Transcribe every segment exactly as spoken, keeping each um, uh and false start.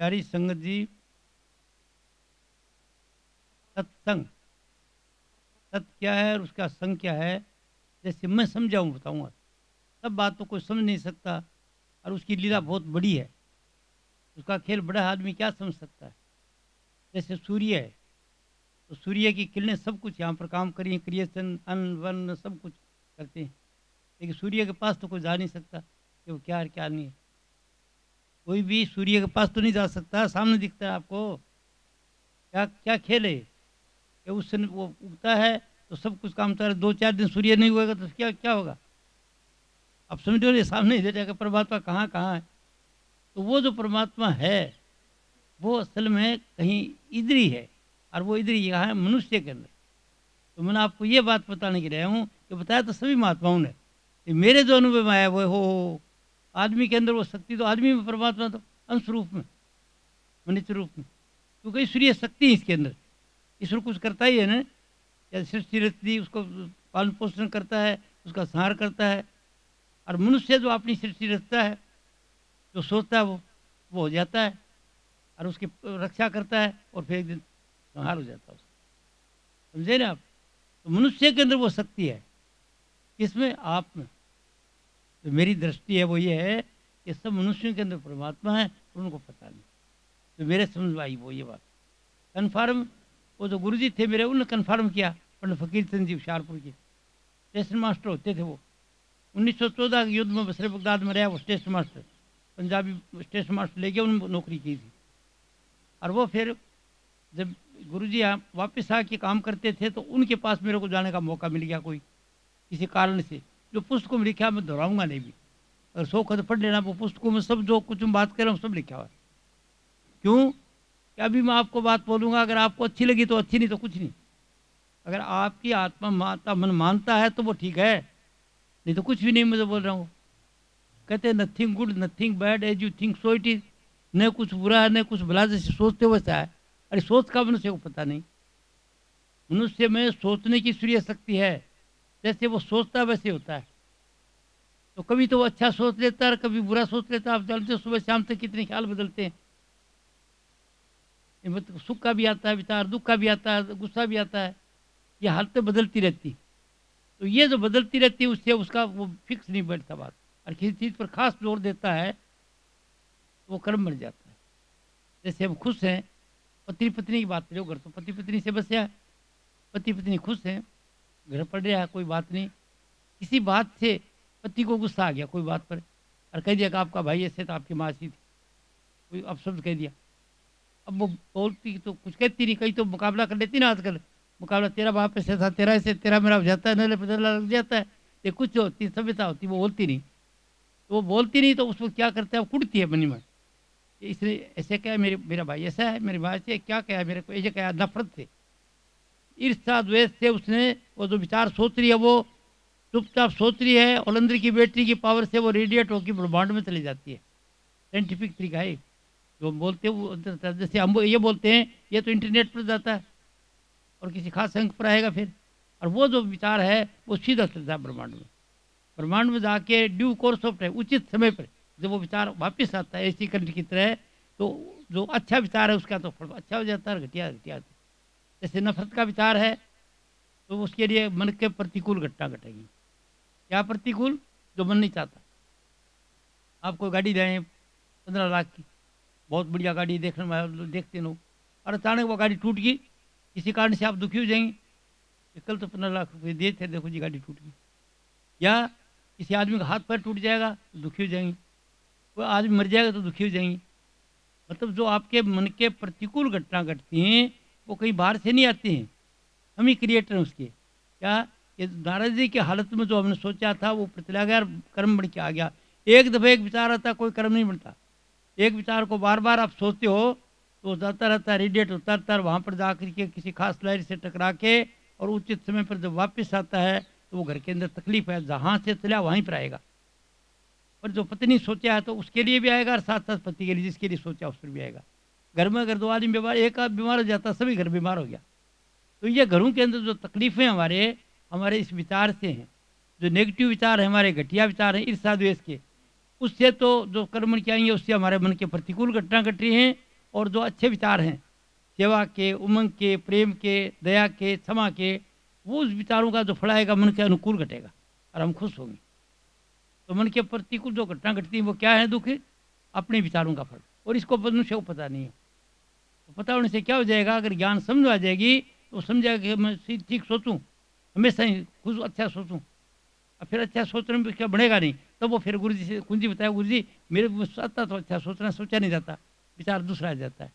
प्यारी संगत जी, सत्संग, सत क्या है और उसका संग क्या है, जैसे मैं समझाऊँ बताऊँगा। सब बात तो कोई समझ नहीं सकता और उसकी लीला बहुत बड़ी है। उसका खेल बड़ा आदमी क्या समझ सकता है। जैसे सूर्य है, तो सूर्य की किरणें सब कुछ यहाँ पर काम करी हैं, क्रिएशन, अन्न, वन्न सब कुछ करते हैं। लेकिन सूर्य के पास तो कोई जा नहीं सकता कि वो क्या है, क्या नहीं है। कोई भी सूर्य के पास तो नहीं जा सकता, सामने दिखता है आपको। क्या क्या खेल है? कि उस समय वो उगता है तो सब कुछ काम होता है, दो चार दिन सूर्य नहीं होगा तो क्या क्या होगा? अब समझो ये सामने इधर जाकर परमात्मा कहाँ कहाँ है। तो वो जो परमात्मा है वो असल में कहीं इधर ही है, और वो इधर ही यहाँ है मनुष्य के अंदर। तो मैंने आपको ये बात बताने के लिए आया हूँ कि बताया तो सभी महात्माओं ने कि मेरे जो अनुभव में आया वो हो हो आदमी के अंदर वो शक्ति, तो आदमी में परमात्मा तो अंश रूप में, मनुष्य रूप में, क्योंकि ईश्वरीय शक्ति है इसके अंदर। ईश्वर कुछ करता ही है ना, या सृष्टि रचती उसको पालन पोषण करता है, उसका संहार करता है। और मनुष्य जो अपनी सृष्टि रचता है, जो सोचता है वो वो हो जाता है, और उसकी रक्षा करता है, और फिर एक दिन संहार हो जाता है उसका। समझे ना आप? तो मनुष्य के अंदर वो शक्ति है, किसमें? आप में। तो मेरी दृष्टि है वो ये है कि सब मनुष्यों के अंदर परमात्मा है और उनको पता नहीं। तो मेरे समझ में आई वो ये बात कन्फर्म। वो जो गुरुजी थे मेरे, उन्होंने कन्फर्म किया। पंडित फकीर चंद जी हुशियारपुर के स्टेशन मास्टर होते थे वो। उन्नीस सौ चौदह के युद्ध में बसरे बगदाद में रहा वो station master, Punjabi station master लेके उन्होंने नौकरी की थी। और वो फिर जब गुरुजी यहाँ वापस आके काम करते थे तो उनके पास मेरे को जाने का मौका मिल गया, कोई किसी कारण से। जो पुस्तकों में लिखा मैं दोहराऊंगा नहीं भी, अगर सौ खत पढ़ लेना वो पुस्तकों में सब जो कुछ मैं बात कर रहा हूँ सब लिखा हुआ है। क्यों? कि अभी मैं आपको बात बोलूँगा, अगर आपको अच्छी लगी तो अच्छी, नहीं तो कुछ नहीं। अगर आपकी आत्मा माता मन मानता है तो वो ठीक है, नहीं तो कुछ भी नहीं। मुझे बोल रहा हूँ, कहते हैं nothing good nothing bad as you think so it is. न कुछ बुरा है न कुछ भला, जैसे सोचते हो वैसा है। अरे सोच का मनुष्य को पता नहीं। मनुष्य में सोचने की सूर्य शक्ति है, जैसे वो सोचता है वैसे होता है। तो कभी तो वो अच्छा सोच लेता है और कभी बुरा सोच लेता है। आप जानते हो सुबह शाम तक कितने ख्याल बदलते हैं। ये मतलब सुख का भी आता है विचार, दुख का भी आता है, गुस्सा भी आता है। ये हालतें बदलती रहती। तो ये जो बदलती रहती है उससे उसका वो फिक्स नहीं बैठता बात। और किसी चीज़ पर खास जोर देता है तो वो कर्म बन जाता है। जैसे हम खुश हैं, पति पत्नी की बात करो, घर तो पति पत्नी से बस है, पति पत्नी खुश हैं, घर पड़ रहा है, कोई बात नहीं। किसी बात से पति को गुस्सा आ गया कोई बात पर, और कह दिया कि आपका भाई ऐसे तो आपकी माँ ऐसी थी, कोई अपशब्द कह दिया। अब वो बोलती तो कुछ कहती नहीं, कहीं तो मुकाबला कर लेती ना आजकल। मुकाबला, तेरा बाप ऐसे था, तेरा ऐसे, तेरा मेरा हो जाता है, नले बदला लग जाता है। ये कुछ होती सभ्यता होती, वो बोलती नहीं। तो वो बोलती नहीं तो उसको क्या करते हैं, वो कुटती है मनी में। ये इसने ऐसे क्या है, मेरे मेरा भाई ऐसा है, मेरी माँ ऐसे क्या कहा मेरे को, ऐसे कहा, नफरत से, ईर्ष्या द्वेष से उसने वो जो विचार सोच रही है वो चुपचाप सोच रही है, और अंदर की बैटरी की पावर से वो रेडिएट होकर ब्रह्मांड में चली जाती है। साइंटिफिक तरीका है जो हम बोलते हैं वो अंदर जाता है। जैसे हम ये बोलते हैं ये तो इंटरनेट पर जाता है और किसी खास अंक पर आएगा फिर, और वो जो विचार है वो सीधा चलता है ब्रह्मांड में। ब्रह्मांड में जाके ड्यू कोर्स ऑफ टाइम, उचित समय पर जब वो विचार वापस आता है ऐसी करंट की तरह, तो जो अच्छा विचार है उसका तो फल अच्छा हो जाता है, और घटिया घटिया। जैसे नफरत का विचार है तो उसके लिए मन के प्रतिकूल घटना घटेगी। क्या प्रतिकूल? जो मन नहीं चाहता। आप कोई गाड़ी लें पंद्रह लाख की, बहुत बढ़िया गाड़ी देखने में देखते लोग, और अचानक वो गाड़ी टूट गई, किसी कारण से आप दुखी हो जाएंगे कि कल तो पंद्रह लाख रुपये दिए थे, देखो जी गाड़ी टूट गई। या किसी आदमी का हाथ पैर टूट जाएगा तो दुखी हो जाएंगे, कोई आदमी मर जाएगा तो दुखी हो जाएंगे। मतलब जो आपके मन के प्रतिकूल घटना घटती हैं वो कहीं बाहर से नहीं आती हैं, हम ही क्रिएटर हैं उसके। क्या? ये नारद जी की हालत में जो हमने सोचा था वो प्रतला गया, कर्म बन के आ गया। एक दफ़े एक विचार आता, कोई कर्म नहीं बनता। एक विचार को बार बार आप सोचते हो तो वो जाता रहता है, रेडिएट होता रहता है, वहाँ पर जा के किसी खास लहर से टकरा के, और उचित समय पर जब वापस आता है तो वो घर के अंदर तकलीफ है, जहाँ से चला वहीं पर आएगा। पर जो पत्नी सोचा है तो उसके लिए भी आएगा, और साथ साथ पति के लिए जिसके लिए सोचा उस पर भी आएगा। घर में अगर दो आदमी बीमार, एक आदमी बीमार हो जाता सभी घर बीमार हो गया। तो ये घरों के अंदर जो तकलीफें हमारे हमारे इस विचार से हैं, जो नेगेटिव विचार है, हमारे घटिया विचार हैं ईर्ष्या द्वेष के, उससे तो जो कर्म की आएंगे उससे हमारे मन के प्रतिकूल घटना घट रही हैं, और जो अच्छे विचार हैं, सेवा के, उमंग के, प्रेम के, दया के, क्षमा के, वो उस विचारों का जो फल आएगा मन के अनुकूल घटेगा और हम खुश होंगे। तो मन के प्रतिकूल जो घटना घटती है वो क्या है? दुख, अपने विचारों का फल। और इसको मनुष्य को पता नहीं है। तो पता होने से क्या हो जाएगा? अगर ज्ञान समझ आ जाएगी तो समझेगा कि मैं सी- ठीक सोचूं, हमेशा ही खुद अच्छा सोचूं। और फिर अच्छा सोचने में क्या बढ़ेगा नहीं। तब वो फिर गुरु जी से कुंजी बताया, गुरु जी मेरे को आता तो अच्छा सोचना, सोचा नहीं जाता, विचार दूसरा आ जाता है।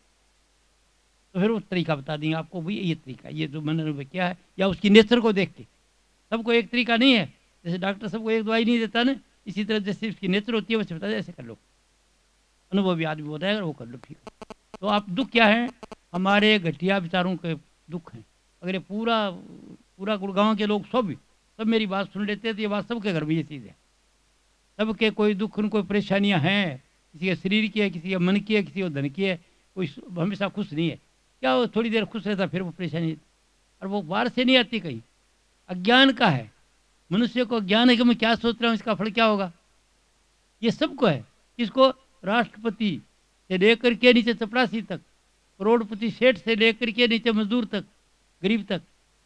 तो फिर वो तरीका बता देंगे आपको, भाई ये तरीका, ये जो मन क्या है, या उसकी नेचर को देख के। सबको एक तरीका नहीं है। जैसे डॉक्टर सबको एक दवाई नहीं देता ना, इसी तरह जैसे उसकी नेचर होती है वैसे बता दे, ऐसे कर लो। अनुभवी आदमी होता है, वो कर लो, ठीक है। तो आप दुख क्या है? हमारे घटिया विचारों के दुख हैं। अगर ये पूरा पूरा गुड़गांव के लोग सब सब मेरी बात सुन लेते हैं तो ये बात सबके घर में ये चीज़ है। सबके कोई दुख, कोई परेशानियां हैं, किसी के शरीर की है, किसी के मन की है, किसी को धन की है। कोई हमेशा खुश नहीं है। क्या वो थोड़ी देर खुश रहता फिर वो परेशानी, और वो बाहर से नहीं आती, कहीं अज्ञान का है। मनुष्य को ज्ञान है कि मैं क्या सोच रहा हूँ, इसका फल क्या होगा। ये सबको है। किसको? राष्ट्रपति से लेकर के नीचे चपरासी तक, करोड़पति सेठ से लेकर के नीचे मजदूर तक, गरीब तक।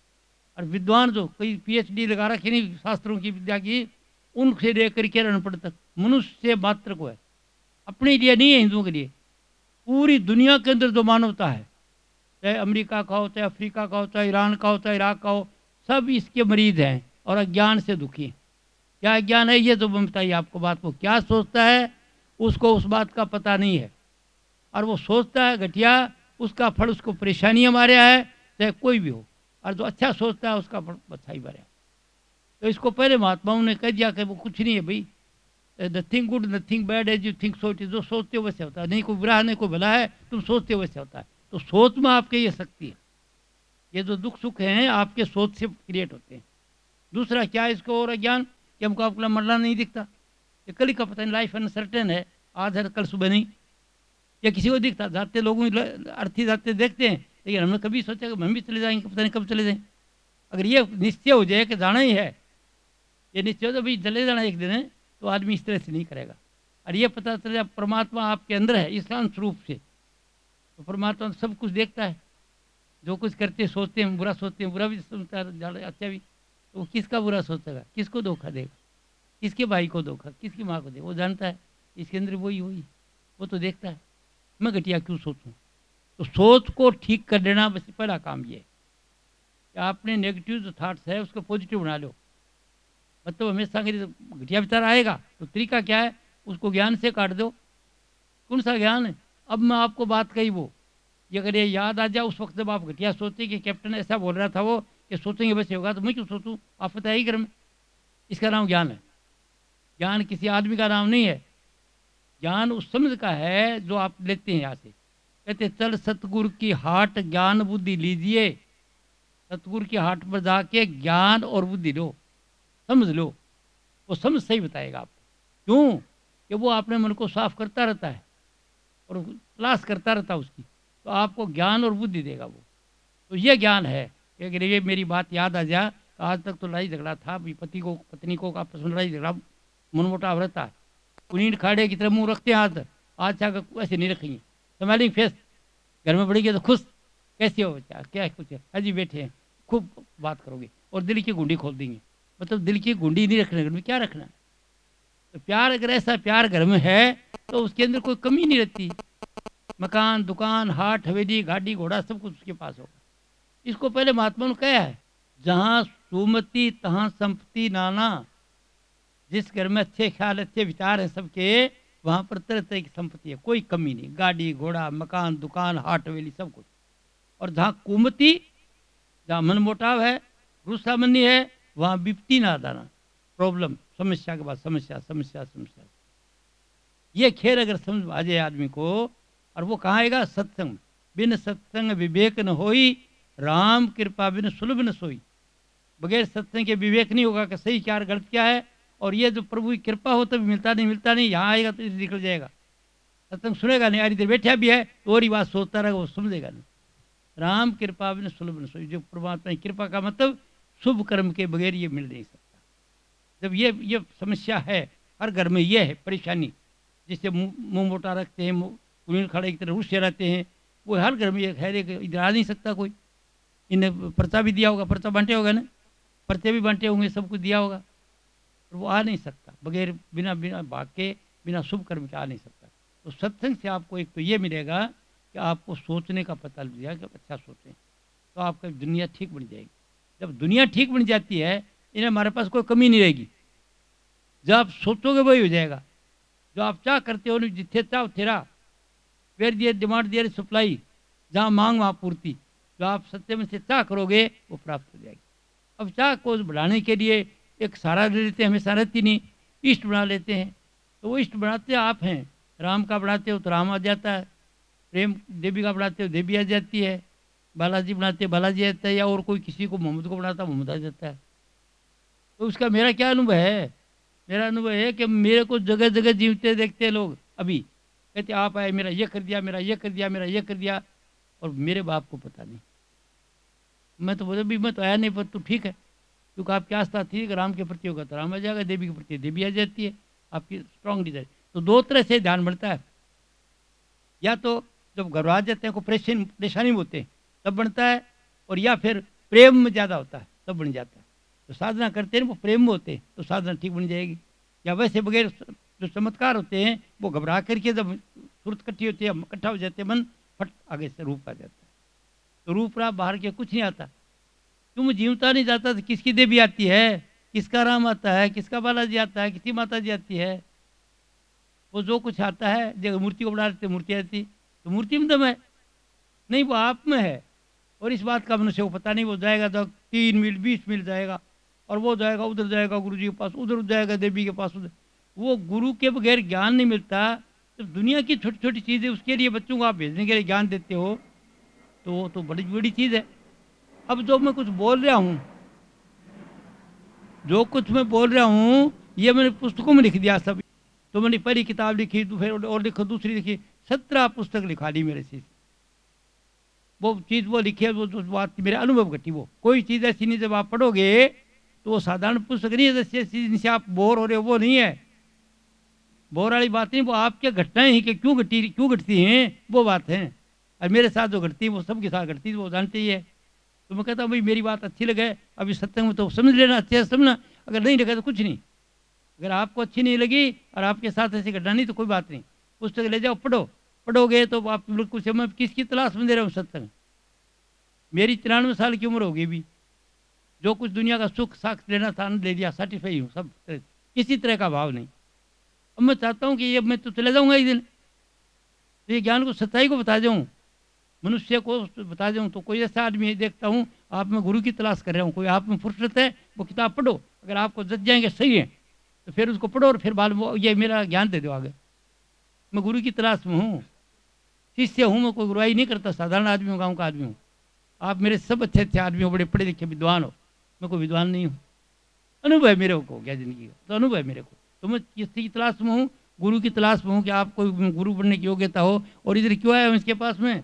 और विद्वान जो कई पीएचडी लगा रखी नहीं शास्त्रों की विद्या की, उनसे लेकर के अनपढ़ तक, मनुष्य मात्र को है। अपने लिए नहीं है, हिंदुओं के लिए। पूरी दुनिया के अंदर जो मानवता है, चाहे अमेरिका का हो, चाहे अफ्रीका का हो, चाहे ईरान का हो, चाहे इराक का हो, सब इसके मरीज हैं और अज्ञान से दुखी हैं। क्या ज्ञान है? ये तो बताइए आपको बात को। क्या सोचता है उसको उस बात का पता नहीं है, और वो सोचता है घटिया, उसका फल उसको परेशानियां मारे है, चाहे कोई भी हो। और जो अच्छा सोचता है उसका फल अच्छा ही मारे। तो इसको पहले महात्माओं ने कह दिया कि वो कुछ नहीं है भाई, nothing good nothing bad as you think so it is. जो सोचते हो वैसे होता है, नहीं कोई बुरा है नहीं कोई भला है, तुम सोचते हो वैसे होता है। तो सोच में आपके ये शक्ति है। ये जो दुख सुख हैं आपके सोच से क्रिएट होते हैं। दूसरा क्या है इसको और अज्ञान, कि हमको आपको मरना नहीं दिखता, ये कल का पता नहीं, लाइफ अनसर्टेन है, आज है कल सुबह नहीं। या किसी को दिखता, जाते लोगों अर्थी जाते देखते हैं, लेकिन हमने कभी सोचा कि हम भी चले जाएंगे, पता नहीं कब चले जाएं। अगर ये निश्चय हो जाए कि जाना ही है, ये निश्चय हो तो भाई चले जाना एक दिन है, तो आदमी इस तरह से नहीं करेगा। और ये पता चले परमात्मा आपके अंदर है इस रूप से, तो परमात्मा सब कुछ देखता है। जो कुछ करते सोचते हैं, बुरा सोचते हैं, बुरा भी सुनता है, अच्छा भी। तो वो किसका बुरा सोचेगा, किसको धोखा देगा, किसके भाई को धोखा, किसकी माँ को देगा, वो जानता है। इसके अंदर वही वही वो तो देखता है। मैं घटिया क्यों सोचूं? तो सोच को ठीक कर देना बस पहला काम ये है कि आपने नेगेटिव जो थाट्स है उसको पॉजिटिव बना लो। मतलब हमेशा घटिया विचार आएगा तो तरीका क्या है, उसको ज्ञान से काट दो। कौन सा ज्ञान है? अब मैं आपको बात कही वो, ये अगर ये याद आ जाए उस वक्त जब आप घटिया सोचे कि कैप्टन ऐसा बोल रहा था वो कि सोचेंगे वैसे होगा, तो मैं क्यों सोचूं? आप बताइए घर में। इसका नाम ज्ञान है। ज्ञान किसी आदमी का नाम नहीं है। ज्ञान उस समझ का है जो आप लेते हैं यहाँ से। कहते चल सतगुरु की हाट ज्ञान बुद्धि लीजिए। सतगुरु की हाट पर जाके ज्ञान और बुद्धि लो, समझ लो। वो समझ सही बताएगा आपको। क्यों? कि वो अपने मन को साफ करता रहता है और तलाश करता रहता है उसकी, तो आपको ज्ञान और बुद्धि देगा वो। तो ये ज्ञान है कि अगर ये मेरी बात याद आ जाए, तो आज तक तो लड़ाई झगड़ा था, भी पति को पत्नी को आपस में लड़ाई झगड़ा मनमुटाव रहता है। कुनीन खाड़े की तरह मुंह रखते हैं हाथ, आज तक ऐसे नहीं रखेंगे। स्माइलिंग फेस, घर में बढ़ेगी तो खुश, कैसे हो बच्चा, क्या कुछ है, अजी बैठे हैं, खूब बात करोगे और दिल की गुंडी खोल देंगे। मतलब दिल की गुंडी नहीं रखना, घर में क्या रखना है। तो प्यार अगर ऐसा प्यार घर में है तो उसके अंदर कोई कमी नहीं रहती। मकान दुकान हाट हवेली गाड़ी घोड़ा सब कुछ उसके पास होगा। इसको पहले महात्मा ने कहा है, जहाँ सुमति तहाँ संपत्ति नाना। जिस घर में अच्छे ख्याल अच्छे विचार हैं सबके, वहाँ पर तरह तरह की संपत्ति है, कोई कमी नहीं, गाड़ी घोड़ा मकान दुकान हाट हवेली सब कुछ। और जहाँ कुमति, जहाँ मनमुटाव है, गुस्सामनी है, वहाँ विपत्ति ना दाना, प्रॉब्लम, समस्या के बाद समस्या समस्या समस्या। ये खेल अगर समझ आ जाए आदमी को, और वो कहाँ आएगा? सत्संग। बिन सत्संग विवेक न होई, राम कृपा बिन सुलभ न सोई। बगैर सत्संग के विवेक नहीं होगा कि सही क्या गलत क्या है। और ये जो प्रभु की कृपा हो तो भी मिलता नहीं मिलता नहीं, यहाँ आएगा तो इसे निकल जाएगा। सत्संग सुनेगा नहीं, यार इधर बैठा भी है तो और ही बात सोचता रहेगा, वो समझेगा नहीं। राम कृपा बिन सुलभ न सोई, जो परमात्मा की कृपा का मतलब शुभ कर्म के बगैर ये मिल नहीं सकता। जब ये ये समस्या है हर घर में, ये है परेशानी, जिससे मुंह मोटा रखते हैं, कुनील खड़े की तरह रुष्य रहते हैं, वो हर घर में एक है, एक इधर आ नहीं सकता कोई। इन्हें पर्चा भी दिया होगा, पर्चा बांटे होगा ना, पर्चे भी बांटे होंगे, सब कुछ दिया होगा, और वो आ नहीं सकता बगैर बिना बिना भाग के, बिना शुभ कर्म के आ नहीं सकता। तो सत्संग से आपको एक तो ये मिलेगा कि आपको सोचने का पता लग जाएगा कि अच्छा सोचें, तो आपका दुनिया ठीक बन जाएगी। जब दुनिया ठीक बन जाती है, इन्हें हमारे पास कोई कमी नहीं रहेगी। जब आप सोचोगे वही हो जाएगा। जो आप चाह करते हो, जिथे चाह तेरा, where there demand there supply, जहाँ मांग वहाँ पूर्ति। जो आप सत्य में से चाह करोगे वो प्राप्त हो जाएगी। अब चाह को बढ़ाने के लिए एक सहारा ले लेते हैं, हमेशा रहती नहीं, इष्ट बना लेते हैं। तो वो इष्ट बनाते आप हैं, राम का बढ़ाते हो तो राम आ जाता है, प्रेम देवी का बढ़ाते हो देवी आ जाती है, बालाजी बनाते बालाजी आ जाता है, या और कोई किसी को मोहम्मद को बढ़ाता मोहम्मद आ जाता है। तो उसका मेरा क्या अनुभव है? मेरा अनुभव है कि मेरे को जगह जगह जीवते देखते हैं लोग। अभी कहते आप आए, मेरा ये कर दिया, मेरा ये कर दिया, मेरा ये कर दिया, और मेरे बाप को पता नहीं। मैं तो बोले भी मैं तो आया नहीं, पर तो ठीक है, क्योंकि आपकी आस्था थी कि राम के प्रति होगा तो राम आ जाएगा, देवी के प्रति देवी आ जाती है, आपकी स्ट्रांग डिजाइन। तो दो तरह से ध्यान बढ़ता है, या तो जब घर आ जाते हैं को परेशानी परेशानी में होते हैं तब बनता है, और या फिर प्रेम में ज़्यादा होता है तब बन जाता है। तो साधना करते हैं वो प्रेम में होते हैं तो साधना ठीक बन जाएगी। या वैसे बगैर जो चमत्कार होते हैं वो घबरा करके जब सूरत इकट्ठी होती है, इकट्ठा हो जाते हैं, मन फट आगे से रूप आ जाता है। तो रूप रहा बाहर के कुछ नहीं आता, क्यों जीवता नहीं जाता तो किसकी देवी आती है, किसका राम आता है, किसका बालाजी आता है, किसकी माता जी आती है। वो जो कुछ आता है, जब मूर्ति को बना लेते मूर्ति आती, तो मूर्ति में दम है नहीं, वो आप में है। और इस बात का मनुष्य को पता नहीं, वो जाएगा तो तीन मील बीस मील जाएगा, और वो जाएगा उधर जाएगा गुरु जी के पास, उधर जाएगा देवी के पास, उधर। वो गुरु के बगैर ज्ञान नहीं मिलता। तो दुनिया की छोटी छोटी चीज़ें उसके लिए बच्चों को आप भेजने के लिए ज्ञान देते हो, तो वो तो बड़ी बड़ी चीज़ है। अब जो मैं कुछ बोल रहा हूँ, जो कुछ मैं बोल रहा हूँ ये मैंने पुस्तकों में लिख दिया सब। तो मैंने पहली किताब लिखी, तो फिर और लिखो, दूसरी लिखी, सत्रह पुस्तक लिखा ली मेरे से। वो चीज़ वो लिखी है, वो जो बात मेरे अनुभव घटी, वो कोई चीज़ ऐसी नहीं, जब आप पढ़ोगे तो वो साधारण पुस्तक नहीं है जैसे जिनसे आप बोर हो रहे हो, वो नहीं है। बोर वाली बात नहीं, वो आपके घटनाएं ही कि क्यों घटी क्यों घटती हैं वो बात है। और मेरे साथ जो घटती है वो सबके साथ घटती है, वो जानते ही है। तो मैं कहता हूँ भाई मेरी बात अच्छी लगे, अभी सत्संग में तो समझ लेना, अच्छे से समझना, अगर नहीं लगे तो कुछ नहीं। अगर आपको अच्छी नहीं लगी और आपके साथ ऐसी घटना नहीं तो कोई बात नहीं, पुस्तक ले जाओ पढ़ो, पढ़ोगे तो आप बिल्कुल से। मैं किसकी तलाश में दे रहा हूँ सत्संग? मेरी तिरानवे साल की उम्र होगी भी, जो कुछ दुनिया का सुख साख लेना था ले लिया, सेटिस्फाई हूँ सब, किसी तरह का भाव नहीं। अब मैं चाहता हूँ कि ये मैं तो चले जाऊँगा एक दिन, तो ये ज्ञान को सच्चाई को बता जाऊँ, मनुष्य को बता दूँ। तो कोई ऐसा आदमी देखता हूँ आप में गुरु की तलाश कर रहा हूँ, कोई आप में फुर्सत है वो किताब पढ़ो, अगर आपको जज जाएंगे सही है तो फिर उसको पढ़ो, और फिर बाद में ये मेरा ज्ञान दे दो आगे। मैं गुरु की तलाश में हूँ, शिष्य हूँ, मैं कोई गुरुआई नहीं करता, साधारण आदमी हूँ, गाँव का आदमी हूँ। आप मेरे सब अच्छे अच्छे आदमी हो, बड़े पढ़े लिखे विद्वान हो, मैं कोई विद्वान नहीं हूँ। अनुभव है मेरे को क्या जिंदगी का, तो अनुभव है मेरे को। तो मैं किसी की तलाश में हूँ, गुरु की तलाश में हूँ कि आप कोई गुरु बनने की योग्यता हो। और इधर क्यों आया हूँ इसके पास में,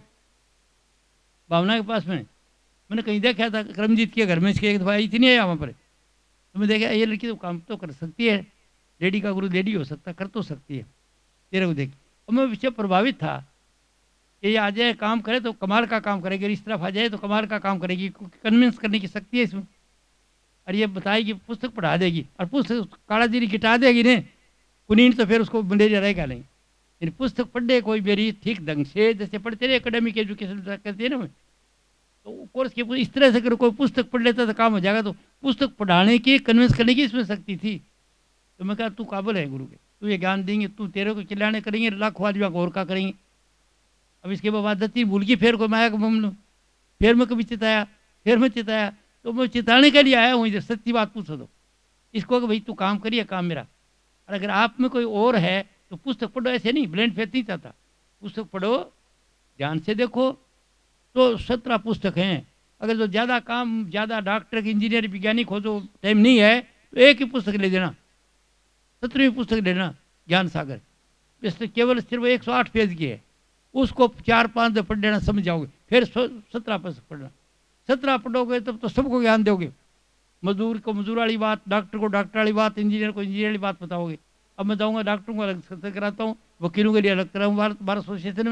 भावना के पास में। मैंने कहीं देखा था करमजीत के घर में, इसके एक दफा आई थी नहीं आया वहाँ पर, तो मैं देखा ये लड़की तो काम तो कर सकती है, लेडी का गुरु लेडी हो सकता, कर तो सकती है तेरे को देख। और मैं विषय प्रभावित था कि ये आ जाए काम करे तो कमाल का काम करेगी, इस तरफ आ जाए तो कमाल का काम करेगी, कन्विंस करने की शक्ति है इसमें। और ये बताएगी पुस्तक पढ़ा देगी, और पुस्तक कालाजीरी गिटा देगी ने कुनीन, तो फिर उसको मलेरिया रहेगा नहीं। इन पुस्तक पढ़े कोई मेरी ठीक ढंग से, जैसे पढ़ते रहे एकेडमिक एजुकेशन कहते हैं ना, तो कोर्स के इस तरह से अगर कोई पुस्तक पढ़ लेता तो काम हो जाएगा। तो पुस्तक पढ़ाने की कन्विंस करने की इसमें शक्ति थी। तो मैं कहा तू काबिल है गुरु के, तू ये ज्ञान देंगे, तू तेरे को खिलाने करेंगे, लाखों आदमियों को और का करेंगे। अब इसके बाद दत्ती भूल गई, फिर कोई माया को मम लो, फिर मैं कभी चिताया, फिर मैं चिताया। तो मैं चिताने के लिए आया हूँ इधर, सच्ची बात पूछो तो इसको कि भाई तू काम करिए, काम मेरा। और अगर आप में कोई और है तो पुस्तक पढ़ो, ऐसे नहीं ब्लेंड फेथ नहीं चाहता, पुस्तक पढ़ो ध्यान से देखो। तो सत्रह पुस्तक हैं, अगर जो ज़्यादा काम, ज़्यादा डॉक्टर इंजीनियर वैज्ञानिक हो तो टाइम नहीं है तो एक ही पुस्तक ले देना, सत्रहवीं पुस्तक लेना ज्ञान सागर। इसमें केवल सिर्फ एक सौ आठ पेज की है, उसको चार पाँच दो पढ़ लेना, समझ जाओगे। फिर सत्रह पुस्तक पढ़ना, सत्रह पढ़ोगे तब तो सबको ज्ञान दोगे। मजदूर को मजदूर वाली बात, डॉक्टर को डॉक्टर वाली बात, इंजीनियर को इंजीनियर वाली बात बताओगे। अब मैं जाऊँगा डॉक्टरों को अलग सत्संग कराता हूँ, वकीलों के लिए अलग कराऊँ भारत बार एसोसिएशन में,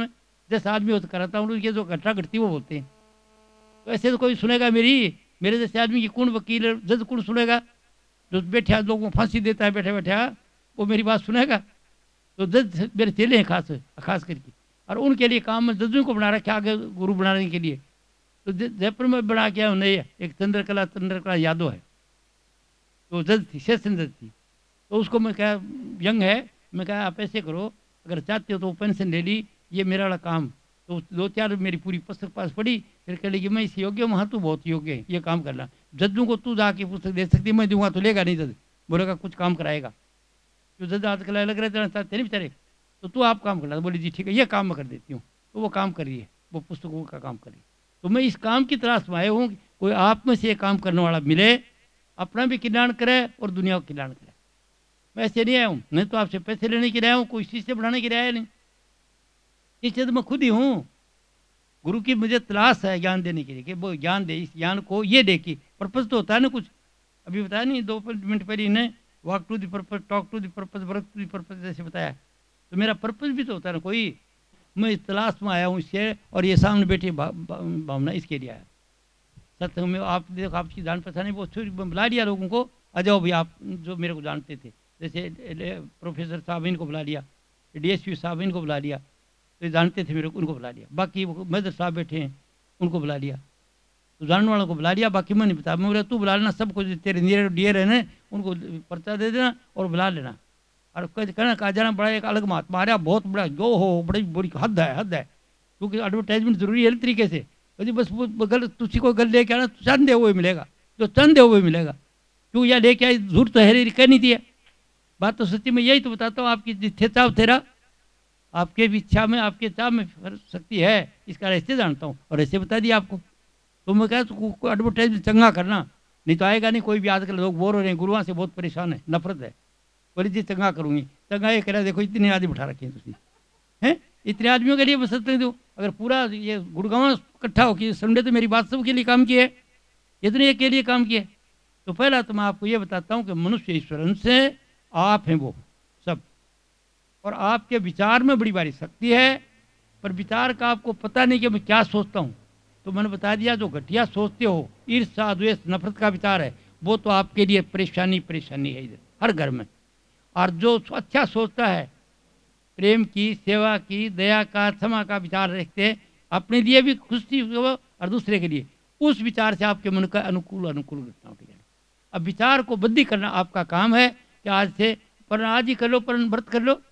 जैसा आदमी होता कराता हूँ, उनकी जो घटना घटती वो बोलते हैं। तो ऐसे तो कोई सुनेगा मेरी, मेरे जैसे आदमी की कौन वकील जज कौन सुनेगा? जो बैठा लोगों को फांसी देता है बैठे बैठा, वो मेरी बात सुनेगा? तो जज मेरे चेले हैं खास खास करके, और उनके लिए काम में जजों को बना रखा आगे गुरु बनाने के लिए। तो जय- जयपुर में बना के उन्हें एक चंद्रकला चंद्रकला यादव है, तो जज थी, सेशन जज थी। तो उसको मैं कहा, यंग है, मैं कहा आप ऐसे करो, अगर चाहते हो तो पेंशन ले ली, ये मेरा वाला काम। तो दो चार मेरी पूरी पुस्तक पास पढ़ी, फिर कह लगी मैं इस योग्य हूँ, हाँ तू बहुत योग्य है, ये काम करना। जज्जों को तू जाके पुस्तक दे सकती, मैं दूंगा तो लेगा नहीं जज, बोलेगा कुछ काम कराएगा। जो जज आजकल अलग रहते हैं चाहते नहीं बेचारे, तो तू आप काम करना, बोली जी ठीक है, ये काम मैं कर देती हूँ। तो वो काम करिए, वो पुस्तकों का काम करिए। तो मैं इस काम की तलाश में आया हूँ कि कोई आप में से ये काम करने वाला मिले, अपना भी कल्याण करे और दुनिया का कल्याण करे। मैं ऐसे नहीं आया हूँ, नहीं तो आपसे पैसे लेने के लिए आया हूँ, कोई चीज़ से बढ़ाने के लिए आया नहीं। इस चीज़ मैं खुद ही हूँ। गुरु की मुझे तलाश है ज्ञान देने के लिए, कि वो ज्ञान दे, इस ज्ञान को ये दे कि पर्पज तो होता है ना कुछ। अभी बताया नहीं दो मिनट पहले इन्हें, walk to the purpose, talk to the purpose, work to the purpose जैसे बताया। तो मेरा पर्पज भी तो होता है ना कोई। मैं इस तलाश में आया हूँ इससे, और ये सामने बैठी भा, भा, भावना इसके लिए आया। सत्संग में आप देखो, आपकी जान पहचान वो बुला दिया लोगों को, आ जाओ भाई आप जो मेरे को जानते थे, जैसे प्रोफेसर साहब इनको बुला लिया, डीएसपी साहब इनको बुला लिया, तो ये जानते थे मेरे को, उनको बुला लिया। बाकी मदर साहब बैठे हैं, उनको बुला लिया। तो जानने वालों को बुला लिया, बाकी मैं नहीं बता। मैं बोला तू बुला लेना सबको, तेरे नियर डियर है ना, उनको पर्चा दे देना और बुला लेना। और कहना कहा जाना बड़ा एक अलग महात्मा आ रहा, बहुत बड़ा जो हो, बड़ी बड़ी हद है, हद है। क्योंकि एडवर्टाइजमेंट जरूरी है तरीके से। यदि बस वो गल तुझी को गल लेके आना, चंद है वो मिलेगा, जो चंद है वो मिलेगा। क्यों या लेके आई झूठ तो है कह नहीं दिया। बात तो सच्ची में यही तो बताता हूँ, आपकी जिथे चाव तेरा, आपके इच्छा में आपके चाव में शक्ति है, इसका ऐसे जानता हूँ और ऐसे बता दिया आपको। तो मैं कहा तो एडवर्टाइजमेंट चंगा करना, नहीं तो आएगा नहीं कोई भी। आजकल लोग बोर हो रहे हैं, गुरुओं से बहुत परेशान है, नफरत है। बोली जी चंगा करूँगी, चंगा ये कह देखो इतने आदमी उठा रखे हैं तुझे, हैं इतने आदमियों के लिए बस नहीं दो। अगर पूरा ये गुड़गांव इकट्ठा हो कि संडे तो मेरी बात सब के लिए काम किए, इतने के लिए काम किए। तो पहला तो मैं आपको ये बताता हूँ कि मनुष्य ईश्वर से आप हैं वो सब, और आपके विचार में बड़ी भारी शक्ति है, पर विचार का आपको पता नहीं कि मैं क्या सोचता हूँ। तो मैंने बता दिया, जो घटिया सोचते हो, ईर्ष्या द्वेष नफरत का विचार है, वो तो आपके लिए परेशानी परेशानी है इधर हर घर में। और जो अच्छा सोचता है, प्रेम की, सेवा की, दया का, क्षमा का विचार रखते हैं, अपने लिए भी खुशी हो और दूसरे के लिए, उस विचार से आपके मन का अनुकूल अनुकूल घटना उठ जाए। अब विचार को बद्दी करना आपका काम है कि आज से, पर आज ही कर लो, पर व्रत कर लो,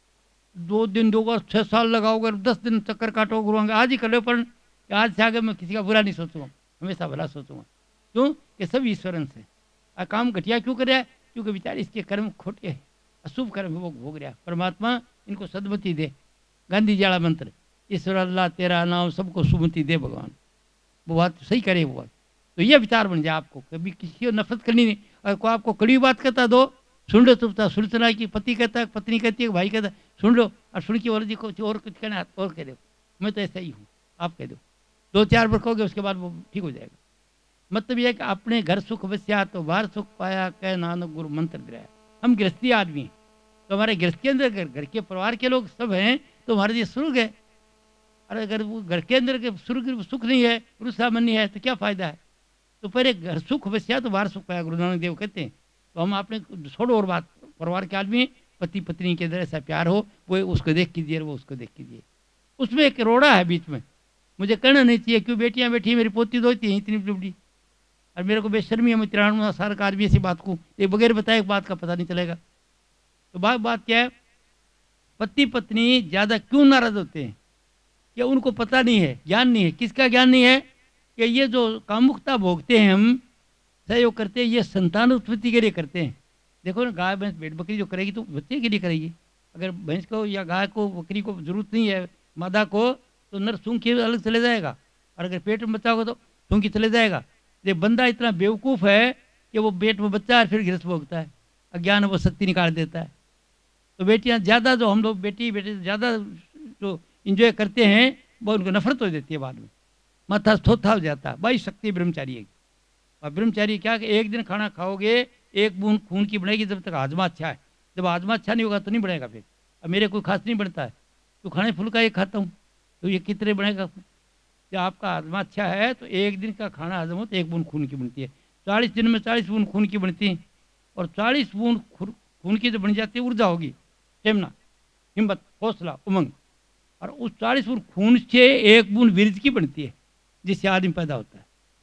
दो दिन दो छः साल लगाओगे, दस दिन चक्कर काटोगे गुरुओं, आज ही कर लो। पर आज से आगे मैं किसी का बुरा नहीं सोचूंगा, हमेशा भला सोचूंगा। क्यों कि सब ईश्वरन से। आ काम घटिया क्यों कर रहा है? क्योंकि बेचारे इसके कर्म खोटे हैं, अशुभ कर्म वो भोग रहा है। परमात्मा इनको सदमति दे। गांधी जी वाला मंत्र, ईश्वर अल्लाह तेरा नाम सबको सुमति दे भगवान, वो बात सही करे वो बात। तो ये विचार बन जाए आपको, कभी किसी को नफरत करनी नहीं। अगर कोई आपको कड़ी बात कहता दो, सुन लो चुपता, सुनना की पति कहता है, पत्नी कहती है, भाई कहता है, सुन लो, और सुन के और जी को और कुछ कहना और कह दो, मैं तो ऐसा ही हूँ, आप कह दो, दो चार बार कहोगे उसके बाद वो ठीक हो जाएगा। मतलब यह है कि अपने घर सुख बस्या तो बाहर सुख पाया, कह नानक गुरु मंत्र दिलाया। हम गृहस्थी आदमी हैं, तो हमारे गृहस्थ के अंदर घर के परिवार के लोग सब हैं, तो हमारे लिए स्वर्ग है। और अगर वो घर के अंदर के स्वर्ग सुख नहीं है, रुसामनी है, तो क्या फायदा है? तो पहले घर सुख बस्या तो बाहर सुख पाया, गुरु नानक देव कहते हैं। तो हम आपने छोड़ो और बात, परिवार के आदमी, पति पत्नी के अंदर ऐसा प्यार हो, वो उसको देख कीजिए, वो उसको देख कीजिए। उसमें एक रोड़ा है बीच में, मुझे कहना नहीं चाहिए, क्यों बेटियां बैठी मेरी पोती दोती हैं इतनी बड़ी, और मेरे को बेशर्मी है, मैं तिरानवे साल का आदमी ऐसी बात को एक बगैर बताए बात का पता नहीं चलेगा। तो बात बात क्या है, पति पत्नी ज़्यादा क्यों नाराज होते हैं? कि उनको पता नहीं है, ज्ञान नहीं है। किसका ज्ञान नहीं है? कि ये जो कामुकता भोगते हैं, हम सहयोग करते हैं, ये संतान उत्पत्ति के लिए करते हैं। देखो ना, गाय भैंस भेड़ बकरी जो करेगी तो बच्चे के लिए करेगी। अगर भैंस को या गाय को बकरी को जरूरत नहीं है मादा को, तो नर सूंघ के अलग चले जाएगा, और अगर पेट में बच्चा होगा तो सूंघ के चले जाएगा। ये बंदा इतना बेवकूफ़ है कि वो पेट में बच्चा है फिर गृहस्थ भोगता है, अज्ञान वो शक्ति निकाल देता है। तो बेटियां ज़्यादा, जो हम लोग बेटी बेटे ज़्यादा जो इंजॉय करते हैं, वो उनको नफरत हो जाती है बाद में, माथा थोथा हो जाता है। भाई शक्ति ब्रह्मचारी है। और ब्रह्मचारी क्या कि एक दिन खाना खाओगे, एक बूंद खून की बनेगी जब तक हाजमा अच्छा है। जब हाजमा अच्छा नहीं होगा तो नहीं बढ़ेगा फिर। अब मेरे कोई खास नहीं बनता है, तो खाने फुल्का ये खाता हूँ, तो ये कितने बनेगा? जब आपका आत्मा अच्छा है तो एक दिन का खाना हजम हो तो एक बूंद खून की बनती है, चालीस दिन में चालीस बूंद खून की बनती है, और चालीस बूंद खून की जो बन जाती है ऊर्जा होगी, स्टेमिना, हिम्मत, हौसला, उमंग, और उस चालीस बूंद खून से एक बूंद वीर्य की बनती है जिससे आदमी पैदा होता है।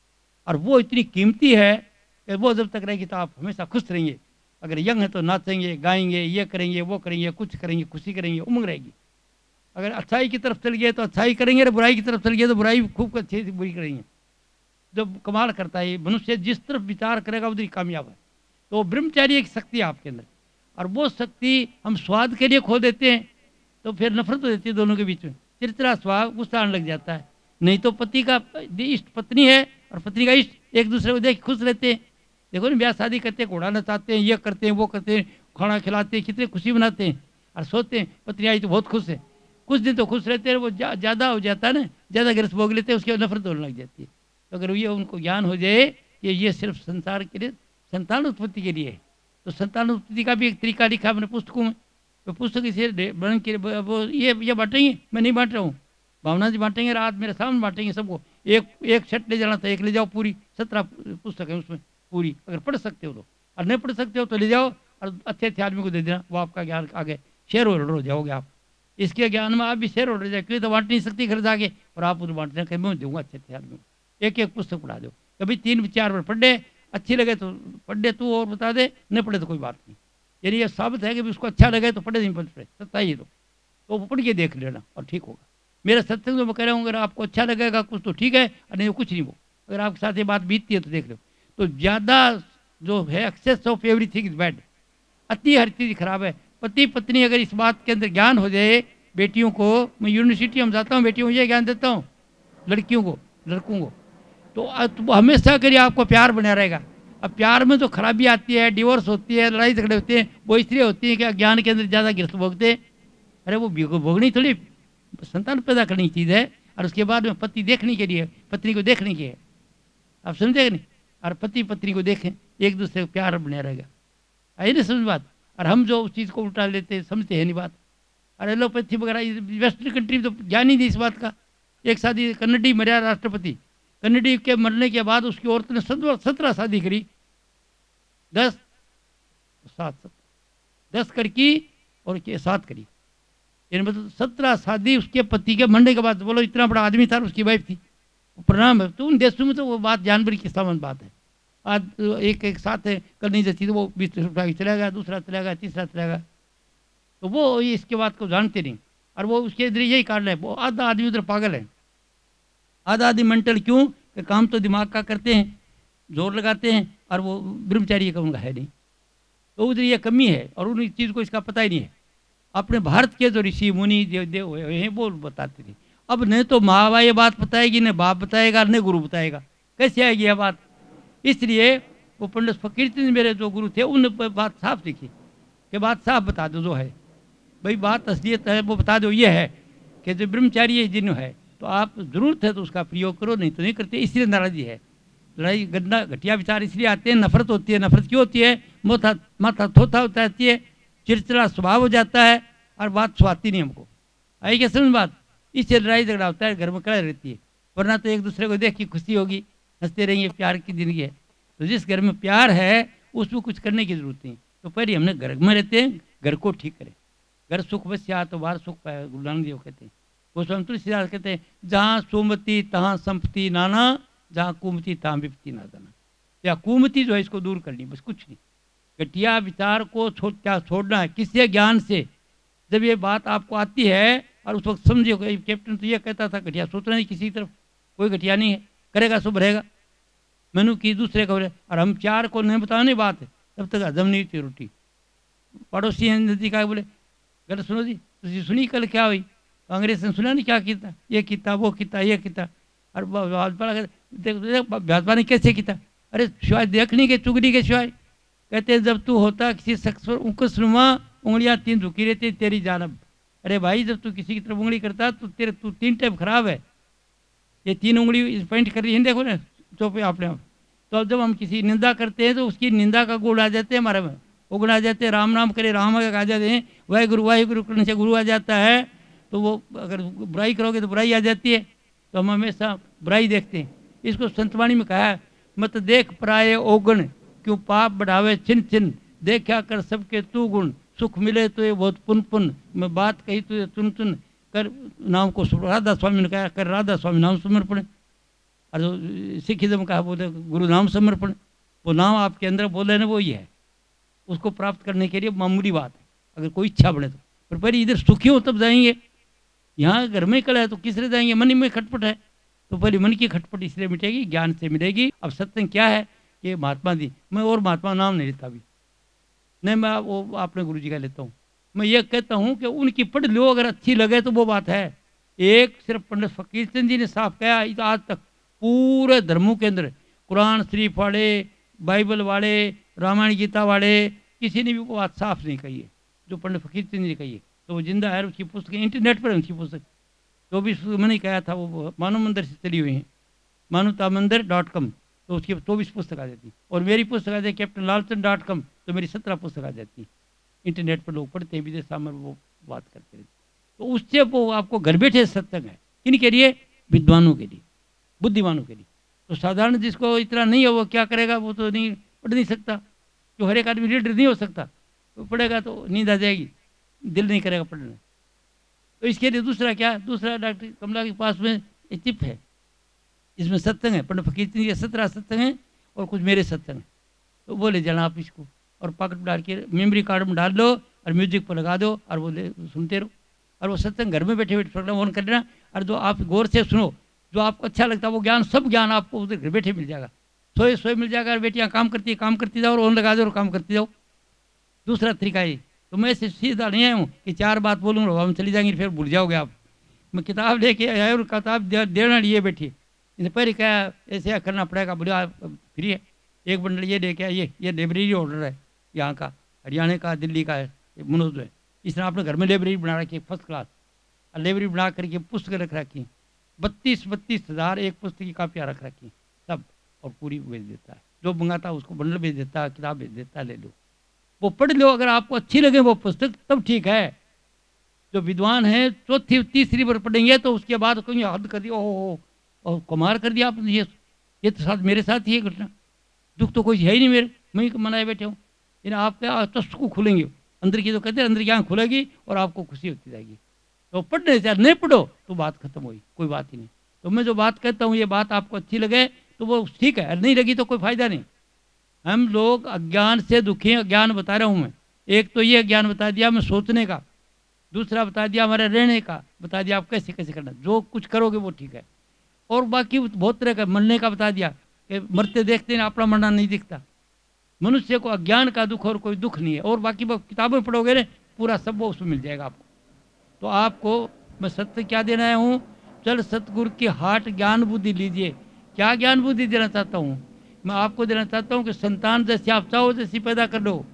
और वो इतनी कीमती है कि वो जब तक रहेगी तो आप हमेशा खुश रहेंगे। अगर यंग है तो नाचेंगे, गाएंगे, ये करेंगे, वो करेंगे, कुछ करेंगे, खुशी करेंगे, उमंग रहेगी। अगर अच्छाई की तरफ चल गए तो अच्छाई करेंगे, और बुराई की तरफ चल गए तो बुराई खूब अच्छी से बुरी करेंगे। जब कमाल करता है मनुष्य, जिस तरफ विचार करेगा उधर ही कामयाब है। तो ब्रह्मचारी एक शक्ति है आपके अंदर, और वो शक्ति हम स्वाद के लिए खो देते हैं तो फिर नफरत हो जाती है दोनों के बीच में, चिड़चिड़ा स्वभाव, गुस्सा आने लग जाता है। नहीं तो पति का इष्ट पत्नी है और पत्नी का इष्ट एक दूसरे को देख खुश रहते हैं। देखो ना, ब्याह शादी करते हैं, घोड़ा नचाते हैं, ये करते हैं, वो करते हैं, खाना खिलाते हैं, कितनी खुशी मनाते हैं, और सोचते हैं पत्नी आई तो बहुत खुश है। कुछ दिन तो खुश रहते हैं, वो ज़्यादा हो जाता है ना, ज़्यादा गिरस भोग लेते हैं, उसके बाद नफरत होने लग जाती है। तो अगर ये उनको ज्ञान हो जाए कि ये सिर्फ संसार के लिए, संतान उत्पत्ति के लिए है, तो संतान उत्पत्ति का भी एक तरीका लिखा अपने पुस्तकों में। तो पुस्तक इसे बन के वो ये ये बांटेंगे, मैं नहीं बांट रहा हूँ, भावना जी बांटेंगे, रात मेरे सामने बांटेंगे सबको। एक एक सेट ले जाना था, एक ले जाओ, पूरी सत्रह पुस्तक है उसमें पूरी, अगर पढ़ सकते हो तो, और नहीं पढ़ सकते हो तो ले जाओ और अच्छे अच्छे आदमी को दे देना, वो आपका ज्ञान आगे शेयर होल्डर हो जाओगे आप। इसके ज्ञान में आप भी शेयर होल्डर जाए, क्योंकि तो बांट नहीं सकती घर जाके, और आप उन्हें बांटने के मैं दूंगा अच्छे अच्छे आदमी को, एक एक पुस्तक पढ़ा दो, कभी तीन चार बार पढ़ दे, अच्छी लगे तो पढ़ दे तू और बता दे, नहीं पढ़े तो कोई बात नहीं। यानी ये साबित है कि उसको अच्छा लगे तो पढ़े, नहीं पढ़े सत्ता ही तो तो पढ़ के देख लेना और ठीक होगा। मेरा सत्संग तो मैं कह रहा हूँ, अगर आपको अच्छा लगेगा कुछ तो ठीक है, और नहीं तो कुछ नहीं। वो अगर आपके साथ ये बात बीतती है तो देख लो। तो ज़्यादा जो है excess of everything is bad, अति हर चीज़ खराब है। पति पत्नी अगर इस बात के अंदर ज्ञान हो जाए, बेटियों को, मैं यूनिवर्सिटी में जाता हूँ, बेटियों को ये ज्ञान देता हूँ, लड़कियों को, लड़कों को, तो, तो हमेशा करिए आपको प्यार बना रहेगा। अब प्यार में तो खराबी आती है, डिवोर्स होती है, लड़ाई झगड़े होते हैं, वो इसलिए होती है कि ज्ञान के अंदर ज़्यादा गिरफ्त भोगते हैं। अरे वो भोगनी थोड़ी, संतान पैदा करने की चीज़ है, और उसके बाद में पति देखने के लिए, पत्नी को देखने के, आप समझे नहीं, और पति पत्नी को देखें, एक दूसरे को प्यार बना रहेगा। आई नहीं समझ बात? और हम जो उस चीज़ को उल्टा लेते हैं, समझते हैं नहीं बात। और एलोपैथी वगैरह वेस्टर्न कंट्री तो ज्ञान ही नहीं इस बात का। एक शादी कन्नडी मरा राष्ट्रपति, कन्नडी के मरने के बाद उसकी औरत ने सत्रह सत्रह शादी करी, दस सात सत्रह दस कर की और सात करी, यानी मतलब सत्रह शादी उसके पति के मरने के बाद। बोलो इतना बड़ा आदमी था, उसकी वाइफ थी, प्रणाम है। तो उन देशों में तो वो बात जानवर की समान बात है। आज एक एक साथ है, कल नहीं जाती तो वो बीस रुपया चला गया, दूसरा चला गया, तीसरा चला गया, तो वो इसके बात को जानते नहीं। और वो उसके इधर यही कारण है, वो आधा आदमी उधर पागल है, आधा आदमी मेंटल। क्यों कि काम तो दिमाग का करते हैं, जोर लगाते हैं, और वो ब्रह्मचारी का उनका है नहीं, तो उधर ये कमी है, और उन चीज़ को इसका पता ही नहीं है। अपने भारत के जो ऋषि मुनि देव देव हुए हैं वो बताते थे। अब नहीं तो माँ बाप ये बात बताएगी, न बाप बताएगा, न गुरु बताएगा, कैसे आएगी यह बात? इसलिए वो पंडित फकीर चंद मेरे जो गुरु थे, उन बात साफ लिखी कि बात साफ बता दो, जो है भाई बात असलियत है वो बता दो, ये है कि जो ब्रह्मचारी जिन है तो आप जरूरत है तो उसका प्रयोग करो, नहीं तो नहीं करते। इसलिए नाराजी है, लड़ाई गंदा घटिया विचार इसलिए आते हैं, नफरत होती है। नफरत क्यों होती है? माथा माथा थोथा होता रहती है, चिड़चिड़ा स्वभाव हो जाता है, और बात स्वाती नहीं हमको। आई क्या समझ बात? इससे लड़ाई झगड़ा होता है, घर में कड़ा रहती है, वरना तो एक दूसरे को देख के खुशी होगी, हंसते रहेंगे, प्यार की जिंदगी है। तो जिस घर में प्यार है उसमें कुछ करने की जरूरत नहीं। तो पहले हमने घर में रहते हैं, घर को ठीक करें। घर सुख बस्या तो बाहर सुख पाए, गुरु नानक देव कहते हैं। गोस्वामी तुलसीदास कहते हैं, जहाँ सुमति तहाँ संपत्ति नाना, जहाँ कुमति तहाँ विपत्ति ना जाना। या कुमति जो है इसको दूर करनी, बस कुछ नहीं। घटिया विचार को छोड़ क्या छोड़ना है, किसी ज्ञान से। जब ये बात आपको आती है और उस वक्त समझिए, कैप्टन तो ये कहता था घटिया सोचना नहीं किसी की तरफ, कोई घटिया नहीं है, करेगा शुभ रहेगा। मैनू की दूसरे को, और हम चार को नहीं बताने बात है, तब तक हजम नहीं थी रोटी। पड़ोसी नदी का बोले, गल सुनो जी, तुझे सुनी कल क्या हुई? कांग्रेस ने सुना नहीं क्या किया, ये किया वो किया ये किया। और भाजपा ने कैसे किया? अरे शिवाय देखने के चुगली के शिवाय। कहते हैं जब तू होता किसी शख्स पर उंकुशनुमा, उंगलियां तीन झुकी रहती तेरी जानब। अरे भाई जब तू किसी की तरफ उंगली करता तो तेरे तू तीन टाइप खराब है। ये तीन उंगली पॉइंट कर रही है, देखो ना चौपे आपने आप। तो अब जब हम किसी निंदा करते हैं तो उसकी निंदा का गुण आ जाते हैं हमारे में, वो गुण आ जाते हैं। राम नाम करे राम आ जाते हैं, वाहे गुरु वाहे गुरु करने से गुरु आ जाता है। तो वो अगर बुराई करोगे तो बुराई आ जाती है, तो हम हमेशा बुराई देखते हैं। इसको संतवाणी में कहा है, मत देख पराये ओगुण, क्यों पाप बढ़ावे छिन छिन, देखा कर सबके तू गुण, सुख मिले तो ये बहुत पुन पुन, मैं बात कही तो ये चुन चुन, कर नाम को राधा स्वामी ने कहा कर राधा स्वामी नाम समर्पण। और जो सिखिज्म कहा बोले गुरु नाम समर्पण, वो नाम आपके अंदर बोले ना वो ही है, उसको प्राप्त करने के लिए मामूली बात है अगर कोई इच्छा बने तो। पर पहले इधर सुखी हो तब जाएंगे, यहाँ घर में कला है तो किसरे जाएंगे, मन में खटपट है तो पहले मन की खटपट इसलिए मिटेगी, ज्ञान से मिलेगी। अब सत्संग क्या है कि महात्मा जी, मैं और महात्मा नाम नहीं लेता अभी, नहीं मैं वो अपने गुरु जी का लेता हूँ। मैं ये कहता हूँ कि उनकी पढ़ लो, अगर अच्छी लगे तो वो बात है। एक सिर्फ पंडित फकीर चंद जी ने साफ कहा, आज तक पूरे धर्मों के अंदर कुरान शरीफ वाले, बाइबल वाले, रामायण गीता वाले, किसी ने भी वो बात साफ नहीं कही है जो पंडित फकीर चंद जी ने कही है। तो वो जिंदा है, उसकी पुस्तक इंटरनेट पर उनकी पुस्तक जो भी मैंने कहा था वो मानव मंदिर से चली हुई है, मानवता मंदिर डॉट कॉम, तो उसकी चौबीस पुस्तक आ जाती। और मेरी पुस्तक आ जाती कैप्टन लालचंद डॉट कॉम, तो मेरी सत्रह पुस्तक आ जाती। इंटरनेट पर लोग पढ़ते हैं, विदेश में वो बात करते रहते। तो उससे वो आपको घर बैठे सत्संग है, किन के लिए, विद्वानों के लिए, बुद्धिमानों के लिए। तो साधारण जिसको इतना नहीं है वो क्या करेगा, वो तो नहीं पढ़ नहीं सकता, जो हर एक आदमी लीडर नहीं हो सकता, तो पढ़ेगा तो नींद आ जाएगी, दिल नहीं करेगा पढ़ने। तो इसके लिए दूसरा क्या, दूसरा डॉक्टर कमला के पास में एक चिप है, इसमें सत्संग है, पंडित फकीर चंद के सत्रह सत्संग हैं और कुछ मेरे सत्संग हैं। तो वो ले जाना आप इसको और पॉकेट में डाल के मेमोरी कार्ड में डाल दो और म्यूजिक पर लगा दो और वो सुनते रहो। और वो सत्संग घर में बैठे बैठे प्रोग्राम ऑन कर लेना, और जो आप गौर से सुनो, जो आपको अच्छा लगता है वो ज्ञान, सब ज्ञान आपको उधर घर बैठे मिल जाएगा, सोए सोए मिल जाएगा। और बेटियाँ काम करती है, काम करती जाओ और ऑन लगा दो और काम करती जाओ। दूसरा तरीका ये, तो मैं ऐसे सीधा नहीं आया हूँ कि चार बात बोलूँगा हम चली जाएंगी फिर भूल जाओगे आप। मैं किताब लेके आया और किताब देना लिए बैठी, इन्हें पहले क्या ऐसे करना पड़ेगा, बोले आप फ्री है, एक बंडल ये लेके आइए, ये लाइब्रेरी ऑर्डर है यहाँ का, हरियाणा का, दिल्ली का है, मनोज है, इसने आपने घर में लाइब्रेरी बना रखी है फर्स्ट क्लास, और लाइब्रेरी बना करके पुस्तक रख रखी, बत्तीस बत्तीस हज़ार एक पुस्तक की कापियाँ रख रखी सब, और पूरी भेज देता है, जो मंगाता है उसको बंडल भेज देता है, किताब भेज देता है, ले लो वो पढ़ लो। अगर आपको अच्छी लगे वो पुस्तक तब ठीक है। जो विद्वान है चौथी तीसरी बार पढ़ेंगे तो उसके बाद कोई हद कर दिया, ओहो और कुमार कर दिया आपने, ये ये तो साथ मेरे साथ ही है घटना, दुख तो कोई है ही नहीं मेरे, मैं ही मनाए बैठे हूँ। इन आपके तस्त को खुलेंगे अंदर की, तो कहते हैं अंदर की आँख खुलेगी और आपको खुशी होती जाएगी। तो पढ़ने से नहीं पढ़ो तो बात खत्म हुई, कोई बात ही नहीं। तो मैं जो बात कहता हूँ ये बात आपको अच्छी लगे तो वो ठीक है, नहीं लगी तो कोई फायदा नहीं। हम लोग अज्ञान से दुखी हैं, अज्ञान बता रहा हूँ मैं। एक तो ये ज्ञान बता दिया मैं सोचने का, दूसरा बता दिया हमारे रहने का, बता दिया आप कैसे कैसे करना, जो कुछ करोगे वो ठीक है। और बाकी बहुत तरह का मरने का बता दिया कि मरते देखते हैं अपना मरना नहीं दिखता। मनुष्य को अज्ञान का दुख और कोई दुख नहीं है। और बाकी किताबें पढ़ोगे ना पूरा सब वो उसमें मिल जाएगा आपको। तो आपको मैं सत्य क्या देना आया हूँ, चल सतगुरु की हाट ज्ञान बुद्धि लीजिए। क्या ज्ञान बुद्धि देना चाहता हूँ मैं आपको, देना चाहता हूँ कि संतान जैसे आप चाहो जैसी पैदा कर लो।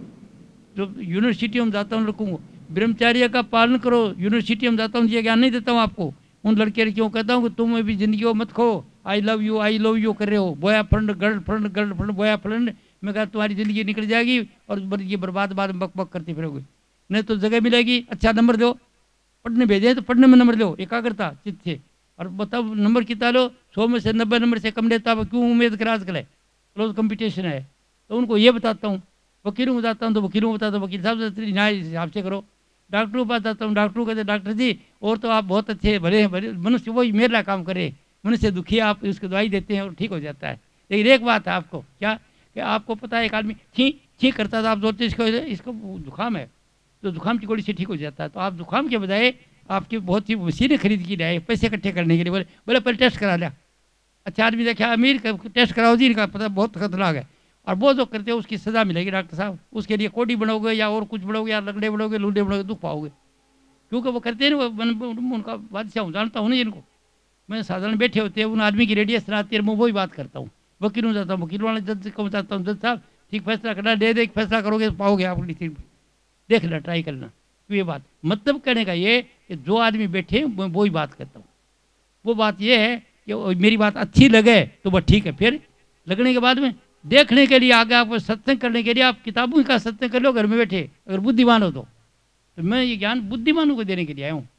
जो यूनिवर्सिटी में जाता हूँ लड़कों को, ब्रह्मचार्य का पालन करो। यूनिवर्सिटी में जाता हूँ ये ज्ञान नहीं देता हूँ आपको, उन लड़के लड़कियों कहता हूँ कि तुम भी जिंदगी को मत खो, I love you I love you कर रहे हो, boyfriend girlfriend girlfriend boyfriend. मैं कहा तुम्हारी ज़िंदगी निकल जाएगी और ये बर्बाद बाद में बक बक करते फिरोगे। नहीं तो जगह मिलेगी, अच्छा नंबर दो, पढ़ने भेजे तो पढ़ने में नंबर दो, एकाग्रता चित्त से। और बताओ नंबर कितना लो, सौ में से नब्बे नंबर से कम लेता है, क्यों उम्मीद कर आजकल है, क्लोज कंपटीशन है। तो उनको ये बताता हूँ, वकीलों को बताता हूँ तो वकीलों को बताता हूँ वकील साहब से न्याय हिसाब से करो। डॉक्टरों को बताता हूँ, डॉक्टरों कहते डॉक्टर जी और तो आप बहुत अच्छे भले हैं, भले मनुष्य वही मेरा काम करे, मनुष्य दुखी आप उसको दवाई देते हैं और ठीक हो जाता है। लेकिन एक बात है आपको क्या कि आपको पता है एक आदमी छी छी करता था, आप सोचते इसको इसको जुकाम है तो जुकाम की गोली से ठीक हो जाता है। तो आप जुकाम के बजाय आपकी बहुत सी मशीनें खरीद की लाए पैसे इकट्ठे करने के लिए, बोले बोले पहले टेस्ट करा लिया। अच्छा आदमी देखा अमीर टेस्ट कराओ जी, इनका पता बहुत खतरनाक है और वो जो करते हो उसकी सज़ा मिलेगी डॉक्टर साहब। उसके लिए कोडी बनोगे या और कुछ बनोगे या लंगड़े बनोगे लूडे बनोगे दुख पाओगे, क्योंकि वो करते हैं ना, वो उनका बादशाह हूँ जानता हूँ ना जिनको। मैं साधारण बैठे होते हैं उन आदमी की रेडियस आती है, मैं वही बात करता हूँ। वकीलों जाता हूँ, वकील वाले जज को बताता हूँ, जज साहब ठीक फैसला करना, दे दे फैसला करोगे तो पाओगे आप, देख लेना ट्राई करना। तो ये बात मतलब कहने का ये कि जो आदमी बैठे मैं वही बात करता हूँ। वो बात ये है कि मेरी बात अच्छी लगे तो वह ठीक है, फिर लगने के बाद में देखने के लिए आगे आपको सत्संग करने के लिए आप किताबों का सत्संग कर लो घर में बैठे, अगर बुद्धिमान हो तो। तो मैं ये ज्ञान बुद्धिमानों को देने के लिए आया हूँ।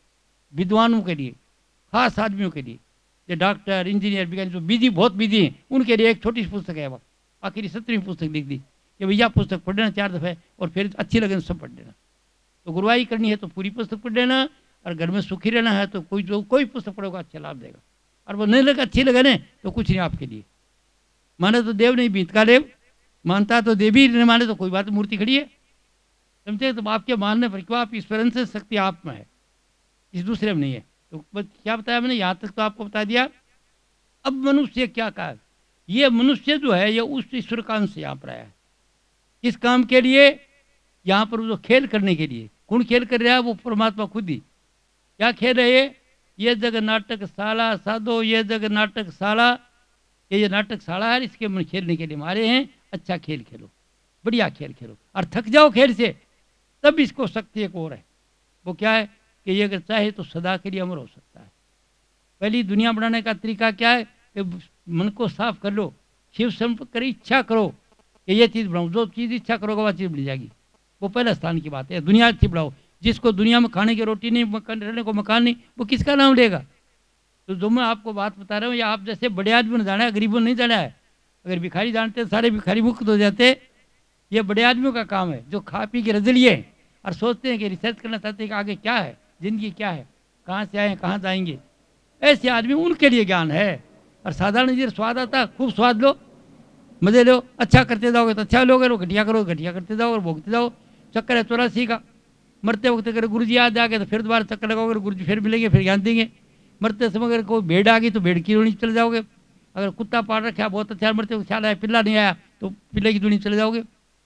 विद्वानों के लिए, खास आदमियों के लिए, जो डॉक्टर, इंजीनियर, वैज्ञानिक जो बिजी बहुत बिजी हैं, उनके लिए एक छोटी सी पुस्तक है। वो आखिरी सत्रहवीं पुस्तक लिख दी कि भैया पुस्तक पढ़ लेना चार दफ़े, और फिर अच्छी लगे तो सब पढ़ लेना। तो गुरुवाई करनी है तो पूरी पुस्तक पढ़ लेना, और घर में सुखी रहना है तो कोई जो कोई पुस्तक पढ़ोगा अच्छा लाभ देगा। और वो नहीं लगे, अच्छी लगे ना, तो कुछ नहीं आपके लिए। माने तो देव नहीं बीत का देव, मानता तो देवी नहीं, माने तो कोई बात, मूर्ति खड़ी है, समझे। तो आपके मानने पर क्यों, आप ईश्वरन से शक्ति आप में है, इस दूसरे में नहीं है। तो बस क्या बताया मैंने, यहाँ तक तो आपको बता दिया। अब मनुष्य क्या कहा, ये मनुष्य जो है ये उस ईश्वर का अंश यहाँ पर आया है। किस काम के लिए, यहाँ पर जो खेल करने के लिए। कौन खेल कर रहा है, वो परमात्मा खुद ही। क्या खेल है ये, ये जग नाटक शाला साधो, ये जग नाटक शाला, ये ये नाटक शाला है, इसके मन खेलने के लिए हमारे हैं। अच्छा खेल खेलो, बढ़िया खेल खेलो, और थक जाओ खेल से, तब इसको शक्ति एक और है। वो क्या है कि ये अगर चाहे तो सदा के लिए अमर हो सकता है। पहली दुनिया बनाने का तरीका क्या है कि मन को साफ कर लो, शिव संपर्क करी, इच्छा करो कि ये चीज़ बनाओ। जो चीज़ इच्छा करोगे वह चीज़ मिल जाएगी। वो पहले स्थान की बात है। दुनिया अच्छी बढ़ाओ। जिसको दुनिया में खाने की रोटी नहीं, मकान रहने को मकान नहीं, वो किसका नाम लेगा। तो जो मैं आपको बात बता रहा हूँ, ये आप जैसे बड़े आदमी ने जाना है, गरीबों ने नहीं जाना है। अगर भिखारी जानते सारे भिखारी मुक्त हो जाते। ये बड़े आदमियों का काम है, जो खा पी के रजलिए और सोचते हैं कि रिसर्च करना चाहते हैं कि आगे क्या है, जिंदगी क्या है, कहाँ से आए कहाँ जाएंगे। ऐसे आदमी, उनके लिए ज्ञान है। और साधारण जी स्वाद आता, खूब स्वाद लो, मजे लो, अच्छा करते जाओगे तो अच्छा लोगे, वो घटिया करो घटिया करते जाओ और भोगते जाओ। चक्कर है चौरासी का। मरते वक्त अगर गुरु जी याद आ गए तो फिर दोबारा चक्कर लगाओगे, गुरु जी फिर मिलेंगे, फिर ज्ञान देंगे। मरते समय अगर कोई भेड़ आ गई तो भेड़ की दुनी चले जाओगे। अगर कुत्ता पाल रखा बहुत अच्छा, मरते वक्त ख्याल आया पिल्ला नहीं आया तो पिल्ले की दुनी चले जाओगे।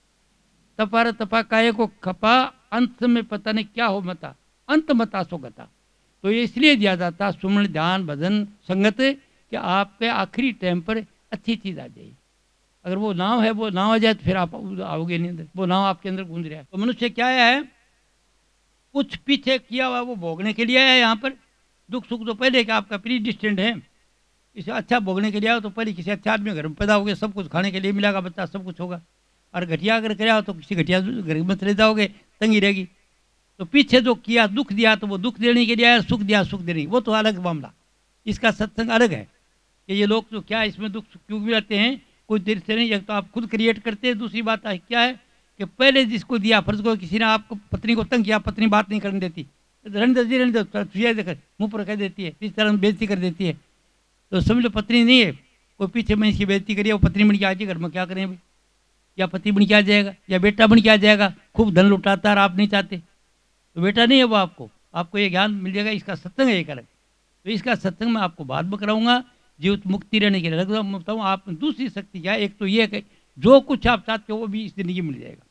तपार तपा काये को खपा, अंत में पता नहीं क्या हो मता, अंत मता सो गता। तो ये इसलिए दिया जाता सुमन, ध्यान, भजन, संगत, कि आपके आखिरी टाइम पर अच्छी चीज़ आ जाए। अगर वो नाव है, वो नाव आ जाए तो फिर आप आओगे नहीं अंदर, वो नाव आपके अंदर गूंज रहा है। तो मनुष्य क्या है, कुछ पीछे किया हुआ वो भोगने के लिए है। यहाँ पर दुख सुख तो पहले कि आपका प्री डिस्टेंट है, इसे अच्छा भोगने के लिए आओ तो पहले किसी अच्छे आदमी घर में पैदा होगे, सब कुछ खाने के लिए मिलेगा, बच्चा सब कुछ होगा। और घटिया अगर कराया हो तो किसी घटिया घर में चले जाओगे, तंगी रहेगी। तो पीछे जो किया, दुख दिया तो वो दुख देने के लिए आया, सुख दिया सुख देने, वो तो अलग मामला। इसका सत्संग अलग है कि ये लोग जो क्या इसमें दुख क्यों भी आते हैं, कोई देर से नहीं। एक तो आप खुद क्रिएट करते हैं, दूसरी बात है क्या है कि पहले जिसको दिया, फर्ज को किसी ने आपको पत्नी को तंग किया, पत्नी बात नहीं करने देती, रहने दे रहने दो, देकर मुँह पर कह देती है, इस तरह बेइज्जती कर देती है। तो समझ लो पत्नी नहीं है, कोई पीछे में इसकी बेइज्जती करिए, वो पत्नी बन के आ जाए घर में, क्या करें भाई। या पति बन के आ जाएगा, या बेटा बन के आ जाएगा, खूब धन लुटाता है और आप नहीं चाहते, तो बेटा नहीं है वो आपको, आपको ये ज्ञान मिल जाएगा। इसका सत्संग है एक अलग। तो इसका सत्संग मैं आपको बाद में कराऊंगा। जीवित मुक्ति रहने के लिए बताऊँ आप। दूसरी शक्ति क्या है, एक तो ये है कि जो कुछ आप चाहते हो वो भी इस जिंदगी मिल जाएगा।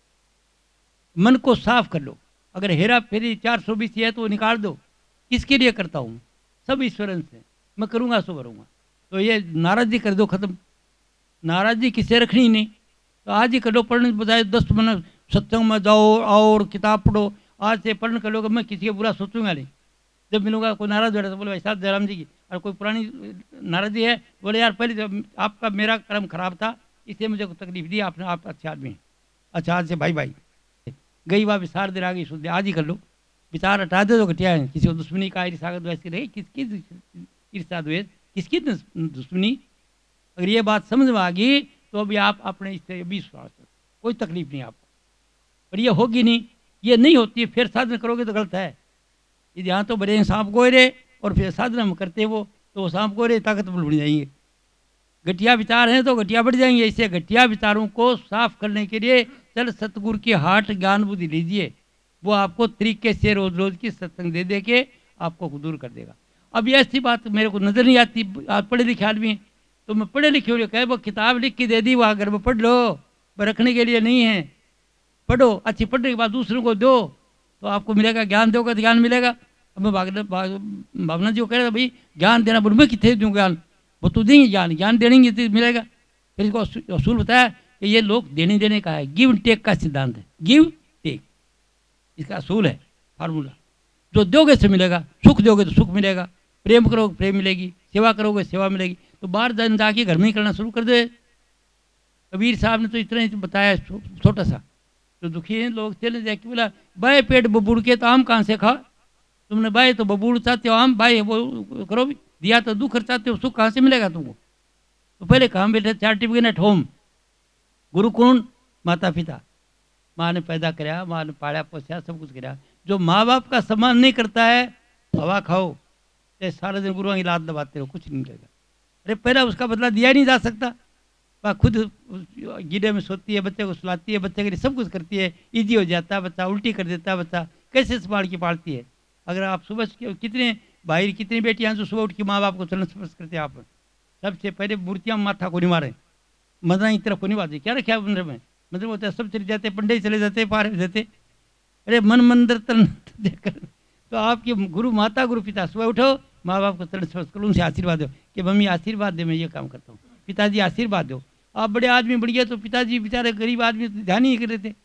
मन को साफ कर लो। अगर हेरा फेरी चार सौ बीस है तो वो निकाल दो। किसके लिए करता हूँ, सब ईश्वरन से, मैं करूँगा सो करूँगा। तो ये नाराजगी कर दो, खत्म। नाराजगी किसे रखनी नहीं, तो आज ही कर लो। पढ़ने के बजाय दस मिनट सत्संग में जाओ और किताब पढ़ो। आज से पढ़ने कर लोगे, मैं किसी का बुरा सोचूंगा नहीं। जब मिलूंगा कोई नाराज हो रहा है तो बोले भाई साहब जयराम जी की, और कोई पुरानी नाराजगी है, बोले यार पहले जब आपका मेरा कर्म खराब था इसलिए मुझे को तकलीफ दी आपने, आप अच्छे आदमी हैं, अच्छा आज से भाई भाई गई बात विचार देर आ गई शुद्ध, आज ही कर लो। विचार हटा दे तो घटिया है। किसी को दुश्मनी का ईर्षा द्वेष की रही, किसकी ईर्षा द्वेष, किसकी दुश्मनी। अगर ये बात समझ में आ गई तो अभी आप अपने इससे विश्वास, कोई तकलीफ नहीं आपको। पर ये होगी नहीं, ये नहीं होती है, फिर साधन करोगे तो गलत है। यदि यहाँ तो बड़े सांप गोरे और फिर साधन हम करते वो, तो वो सांप गोरे ताकतवर बढ़ जाएंगे। घटिया विचार हैं तो घटिया बढ़ जाएंगे। इससे घटिया विचारों को साफ करने के लिए चल सतगुरु की हाट ज्ञान बुद्धि लीजिए, वो आपको तरीके से रोज रोज की सत्संग दे दे के आपको दूर कर देगा। अब ये ऐसी बात मेरे को नजर नहीं आती, आप पढ़े लिखे आदमी, तो मैं पढ़े लिखे हो कहे वो किताब लिख के दे दी, वो अगर वो पढ़ लो, वो रखने के लिए नहीं है। पढ़ो, अच्छी पढ़ने के बाद दूसरों को दो तो आपको मिलेगा, ज्ञान दोगे तो ज्ञान मिलेगा। अब मैं भावना जी को कह रहा था भाई ज्ञान देना, बोल मैं कितने दूँ ज्ञान, वो तो देंगे ज्ञान, ज्ञान देंगे तो मिलेगा। फिर इसको असूल बताया कि ये लोग देने देने का है, गिव टेक का सिद्धांत है, गिव टेक इसका असूल है, फार्मूला। जो दोगे से मिलेगा, सुख दोगे तो सुख मिलेगा, प्रेम करोगे प्रेम मिलेगी, सेवा करोगे सेवा मिलेगी। तो बाहर जन जाके घर में ही करना शुरू कर दे। कबीर साहब ने तो इतना ही बताया छोटा सा, तो दुखी हैं लोग चले जाके बोला बाएं पेट बुड़ के तो आम कहाँ से खा, तुमने बाई तो बबूड़ चाहते हो, हम बाई वो करो भी, दिया तो दुख चाहते हो, सुख कहाँ से मिलेगा तुमको? तो पहले कहाँ बैठे, चार्टी बिगिन एट होम। गुरु कौन? माता पिता। माँ ने पैदा कराया, माँ ने पाया पोसा, सब कुछ कराया। जो माँ बाप का सम्मान नहीं करता है, हवा खाओ चाहे सारा दिन गुरुओं की लात दबाते रहो, कुछ नहीं मिलेगा। अरे पहला उसका बदला दिया नहीं जा सकता। वह खुद गीडे में सोती है, बच्चे को सुलाती है, बच्चे के लिए सब कुछ करती है, ईजी हो जाता है, बच्चा उल्टी कर देता है, बच्चा कैसे संभाल के पालती है। अगर आप सुबह कितने भाई कितनी बेटियां जो सुबह उठ के माँ बाप को चरण स्पर्श करते हैं, आप सबसे पहले मूर्तियां माथा को नहीं मारे, मदना की तरफ को नहीं बात क्या रखे मंदिर में, मंदिर में होता है सब चले जाते, पंडित चले जाते, पार जाते। अरे मन मंदिर तन देखकर तो आपके गुरु माता गुरु पिता सुबह उठो, माँ बाप को चरण स्पर्श करो, उनसे आशीर्वाद दो कि मम्मी आशीर्वाद दे, मैं ये काम करता हूँ, पिताजी आशीर्वाद दो। आप बड़े आदमी बढ़ गए तो पिताजी बेचारे गरीब आदमी ध्यान ही कर रहे थे।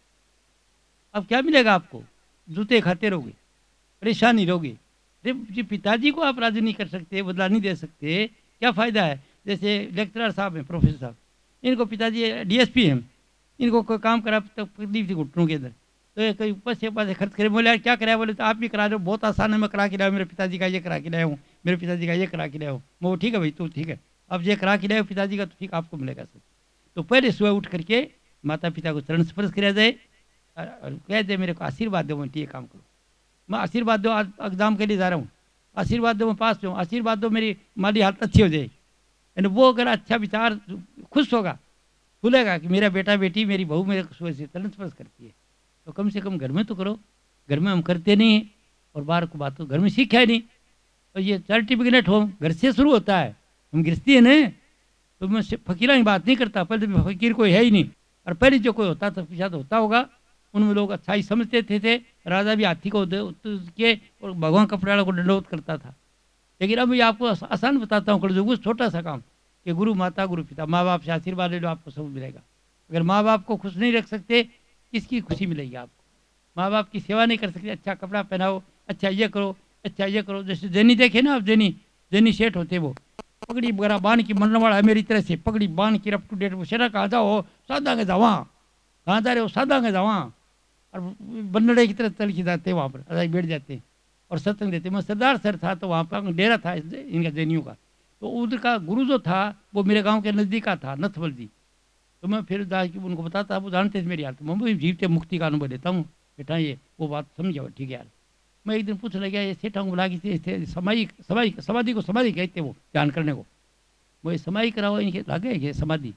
अब क्या मिलेगा आपको? जूते खाते रहोगे, परेशानी रहोगे। जी पिताजी को आप राजी नहीं कर सकते, बदला नहीं दे सकते, क्या फ़ायदा है? जैसे लेक्चरर साहब हैं, प्रोफेसर साहब, इनको पिताजी डीएसपी हैं, इनको कोई काम करा तो तकलीफ थी घुटनों के अंदर, तो ये कहीं पैसे पैसे खर्च करे, बोले यार क्या कराया, बोले तो आप भी करा रहे हो, बहुत आसान है, मैं करा के लाया हूँ, मेरे पिताजी का ये करा के लाया हूँ, मेरे पिताजी का ये करा के लाया हूँ। वो ठीक है भाई, तो ठीक है, अब ये करा के लाए पिताजी का, तो ठीक आपको मिलेगा सब। तो पहले सुबह उठ करके माता पिता को चरण स्पर्श किया जाए और कह दे मेरे को आशीर्वाद दो, मैं ये काम करूँ, मैं आशीर्वाद दो, आज एग्जाम के लिए जा रहा हूँ, आशीर्वाद दो मैं पास हूँ, आशीर्वाद दो मेरी माली हालत अच्छी हो जाए। यानी वो अगर अच्छा विचार, खुश होगा, खुलेगा कि मेरा बेटा बेटी मेरी बहू मेरे सुबह से चरण स्पर्श करती है, तो कम से कम घर में तो करो। घर में हम करते नहीं हैं और बाहर को बात तो घर में सीखा ही नहीं। और ये चैरिटी बिगिन होम घर से शुरू होता है, हम गृहस्थी है ना, तो मैं फकीरा की बात नहीं करता, पहले तो फकीर कोई है ही नहीं, और पहले जो कोई होता था पीछा तो होता होगा, उनमें लोग अच्छा ही समझते थे, थे राजा भी हाथी को के और भगवान कपड़े को दंडोत करता था। लेकिन अब ये आपको आसान बताता हूँ, कर छोटा सा काम कि गुरु माता गुरु पिता, माँ बाप से आशीर्वाद ले लो, आपको सब मिलेगा। अगर माँ बाप को खुश नहीं रख सकते, किसकी खुशी मिलेगी आपको? माँ बाप की सेवा नहीं कर सकते, अच्छा कपड़ा पहनाओ, अच्छा ये करो, अच्छा ये करो। जैसे जैनी देखे ना, अब जैनी जैनी सेठ होते, वो पगड़ी वगैरह बांध की मनने वाला है मेरी तरह से, पगड़ी बांध की अप टू डेट, वो शरा कहा जाओ सादा के जावा, कहाँ जा रहे हो, सादा के जावा, और बन्नड़े की तरह चल के जाते वहाँ पर, अदाई बैठ जाते और सत्संग देते। मैं सरदार सर था तो वहाँ पर डेरा था इनका जैनियों का, तो उधर का गुरु जो था वो मेरे गांव के नज़दीक का था, नथवल जी। तो मैं फिर दास की उनको बताता, वो जानते थे मेरी हालत, मैं भी जीवते मुक्ति का अनुभव लेता हूँ बेटा, ये वो बात समझो ठीक है यार। मैं एक दिन पूछ लगा, ये सेठा को बुला के समाधि समाधि समाधि को समाधि कहते वो ध्यान करने को, वो ये समाधि कराओ, इनके लागे है समाधि?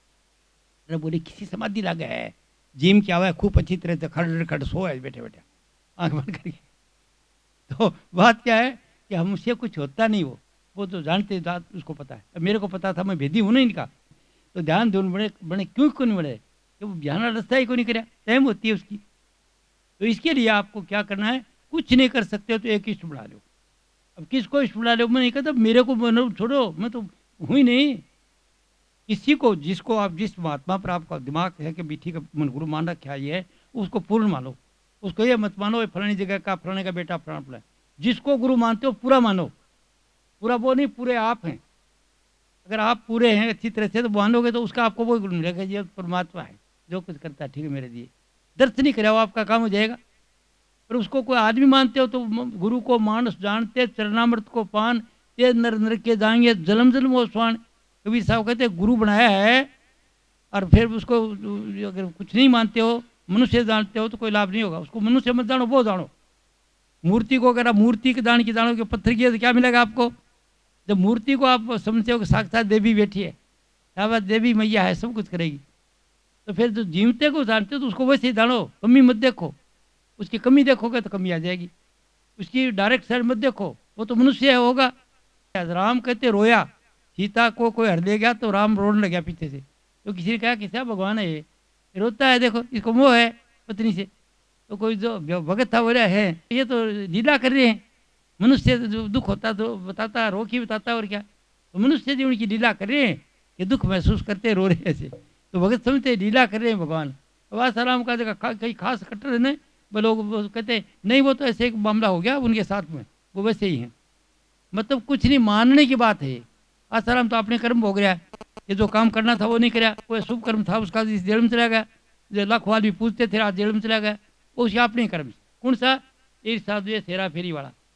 अरे बोले किसी समाधि लागे है, जिम क्या हुआ है, खूब अच्छी तरह से खड़ खड़ सो है बैठे बैठे आँख बंद करके। तो बात क्या है कि हमसे कुछ होता नहीं, वो वो तो जानते बात उसको पता है, मेरे को पता था, मैं भेदी हूँ ना इनका, तो ध्यान दो बड़े बड़े क्यों क्यों नहीं बढ़े कि वो ध्यान रास्ता ही क्यों नहीं कराया, टाइम होती है उसकी। तो इसके लिए आपको क्या करना है, कुछ नहीं कर सकते हो तो एक इष्ट बढ़ा लो। अब किसको इष्ट बढ़ा लो, मैं नहीं कहता मेरे को छोड़ो, मैं तो हूँ ही नहीं, किसी को जिसको आप जिस महात्मा पर आपका दिमाग है कि भी ठीक है मन गुरु मान रखा है, उसको पूर्ण मानो, उसको ये मत मानो फलानी जगह का फलाने का बेटा फलाना फलाना, जिसको गुरु मानते हो पूरा मानो, पूरा वो नहीं पूरे आप हैं। अगर आप पूरे हैं अच्छी तरह से तो मानोगे तो उसका आपको वही गुरु मिलेगा, ये परमात्मा है जो कुछ करता है ठीक है मेरे लिए, दर्शन नहीं करे वो आपका काम हो जाएगा। पर उसको कोई आदमी मानते हो तो गुरु को मानस जानते चरणामृत को पान, ते नर नर के जाएंगे जलम जलम वो स्वान। कबीर साहब कहते गुरु बनाया है और फिर उसको अगर कुछ नहीं मानते हो, मनुष्य जानते हो तो कोई लाभ नहीं होगा, उसको मनुष्य मत जानो, वो जानो। मूर्ति को अगर आप मूर्ति के दान की जानो कि पत्थर की है तो क्या मिलेगा आपको? जब मूर्ति को आप समझते हो कि साक्षात देवी बैठी है, साक्षात देवी मैया है, सब कुछ करेगी, तो फिर जो जीवते को जानते हो तो उसको वैसे ही जानो, कमी मत देखो, उसकी कमी देखोगे तो कमी आ जाएगी, उसकी डायरेक्ट साइड मत देखो, वो तो मनुष्य होगा। राम कहते रोया, सीता को कोई हर ले गया तो राम रोने लग गया पीछे से, तो किसी ने कहा कि क्या भगवान है ये रोता है, देखो इसको मोह है पत्नी से। तो कोई जो भगत था बोला है ये तो लीला कर रहे हैं, मनुष्य जो दुख होता तो बताता, रोक ही बताता, और क्या, तो मनुष्य जो उनकी लीला कर रहे हैं कि दुख महसूस करते रो रहे ऐसे, तो भगत समझते लीला कर रहे हैं भगवान। अब सलाम का जगह कहीं खास कट्टर है ना, वो लोग कहते नहीं वो तो ऐसे एक मामला हो गया उनके साथ में, वो वैसे ही हैं, मतलब कुछ नहीं मानने की बात है। आसाराम तो अपने कर्म भोग रहा है, ये जो काम करना था वो नहीं कराया, कोई शुभ कर्म था उसका इस जेल में चला गया, जो लाखवाल भी पूछते थे आज जेल में चला गया, वो उसके अपने कर्म। कौन सा? एक साधु है हेरा फेरी वाला,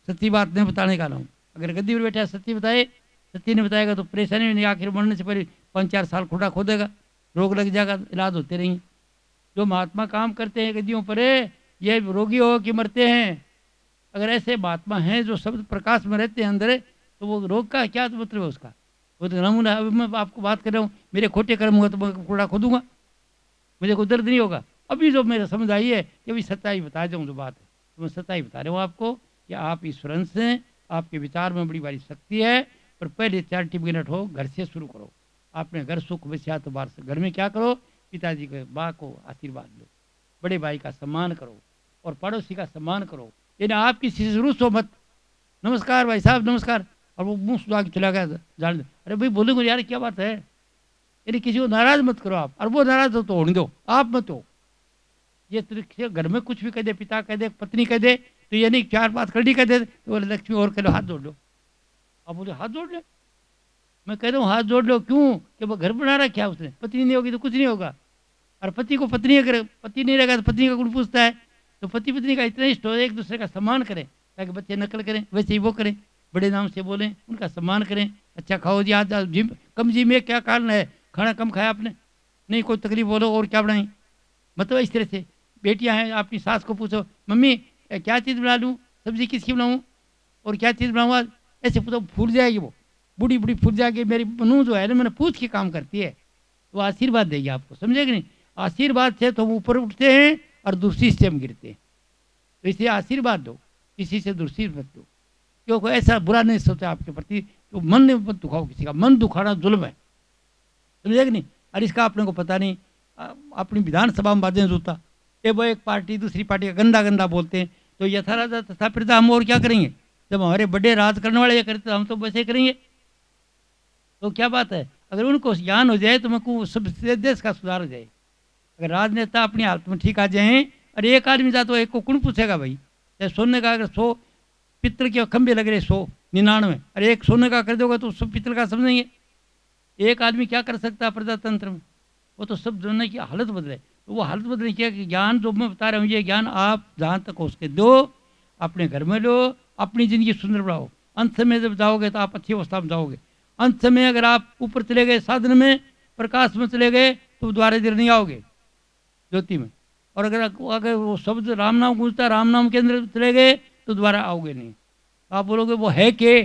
सच्ची बात नहीं बताने का नाम। अगर गद्दी पर बैठा सच्ची बताए, सच्ची नहीं बताएगा तो परेशानी नहीं, आखिर मरने से पहले पाँच चार साल खुदा खोदेगा, रोग लग जाएगा, इलाज होते रहेंगे। जो महात्मा काम करते हैं गद्दियों पर, ये रोगी हो कि मरते हैं। अगर ऐसे महात्मा हैं जो शब्द प्रकाश में रहते हैं अंदर, तो वो रोग का क्या मतलब है उसका? वो तो नमूना। अभी मैं आपको बात कर रहा हूँ, मेरे खोटे कर्म हुआ तो मैं कूड़ा खोदूंगा, मुझे कोई दर्द नहीं होगा। अभी जो मेरा समझ आई है कि अभी सच्चाई बता जाऊँ जो बात है, तो मैं सच्चाई बता रहा हूँ आपको कि आप ईश्वर अंश हैं, आपके विचार में बड़ी बड़ी शक्ति है। पर पहले चैरिटी बिगिनर हो, घर से शुरू करो। आपने घर सुख बचा तो बाहर से, घर में क्या करो, पिताजी के माँ को आशीर्वाद लो, बड़े भाई का सम्मान करो और पड़ोसी का सम्मान करो। यानी आप किसी से रूसो मत, नमस्कार भाई साहब नमस्कार, और वो मुंह सुधा के चला गया जान। अरे भाई बोलेंगे यार क्या बात है, यानी किसी को नाराज मत करो आप, और वो नाराज हो तो होने दो, आप मत हो। ये तरीके घर में कुछ भी कह दे, पिता कह दे, पत्नी कह दे, तो ये नहीं चार बात खड़ी कह दे तो बोले लक्ष्मी और कह लो हाथ जोड़ लो। आप बोले हाथ जोड़ लो, मैं कह रहा हूँ हाथ जोड़ लो, क्यों? कि वो घर बना रखा है उसने, पत्नी नहीं होगी तो कुछ नहीं होगा। और पति को पत्नी अगर पति नहीं रहेगा तो पत्नी का गुण पूछता है, तो पति पत्नी का इतना इष्ट हो, एक दूसरे का सम्मान करें ताकि बच्चे नकल करें, वैसे ही वो करें, बड़े नाम से बोलें, उनका सम्मान करें। अच्छा खाओ जी, आज जिम कम जी में क्या कारण है, खाना कम खाया आपने, नहीं कोई तकलीफ बोलो और क्या बनाई, मतलब इस तरह से। बेटियां हैं, अपनी सास को पूछो मम्मी क्या चीज़ बना लूँ, सब्जी किसकी बनाऊँ और क्या चीज़ बनाऊँ आज, ऐसे पूछो, फूल जाएगी वो, बूढ़ी बूढ़ी फूल जाएगी। मेरी नूह जो है ना, मैंने पूछ के काम करती है, वो आशीर्वाद देगी आपको, समझे कि नहीं? आशीर्वाद से तो हम ऊपर उठते हैं और दूसरी से हम गिरते हैं। तो इसलिए आशीर्वाद दो, किसी से दूसरी मत दो, क्योंकि ऐसा बुरा नहीं सोचा आपके प्रति, तो मन ने मत दुखाओ किसी का, मन दुखाना जुल्म है, समझे कि नहीं? और इसका अपने को पता नहीं, अपनी विधानसभा में बातें जूता ये वो एक पार्टी दूसरी पार्टी का गंदा गंदा बोलते हैं, तो यथा राजा तथा प्रजा, हम और क्या करेंगे? जब हमारे बड़े राज करने वाले ये करते तो हम तो वैसे करेंगे। तो क्या बात है, अगर उनको ज्ञान हो जाए तो मैं सब देश का सुधार हो जाए। अगर राजनेता अपनी हालत में ठीक आ जाए, अरे एक आदमी जा तो एक को कौन पूछेगा भाई? चाहे सोने का अगर सौ पित्तल के खंभे लग रहे सौ निन्यानवे, अरे एक सोने का कर दोगे तो सब पित्तल का समझेंगे। एक आदमी क्या कर सकता है प्रजातंत्र में? वो तो सब जानने की हालत बदले। तो वो हालत बदलने की कि ज्ञान जो मैं बता रहा हूँ, ये ज्ञान आप जहाँ तक हो सके दो, अपने घर में लो, अपनी ज़िंदगी सुंदर बनाओ। अंत में जब जाओगे तो आप अच्छी अवस्था में जाओगे। अंत में अगर आप ऊपर चले गए साधन में, प्रकाश में चले गए, तो द्वारे देर नहीं आओगे ज्योति में। और अगर अगर वो शब्द राम नाम गूंजता, राम नाम के अंदर चले गए तो दोबारा आओगे नहीं। आप बोलोगे वो है के,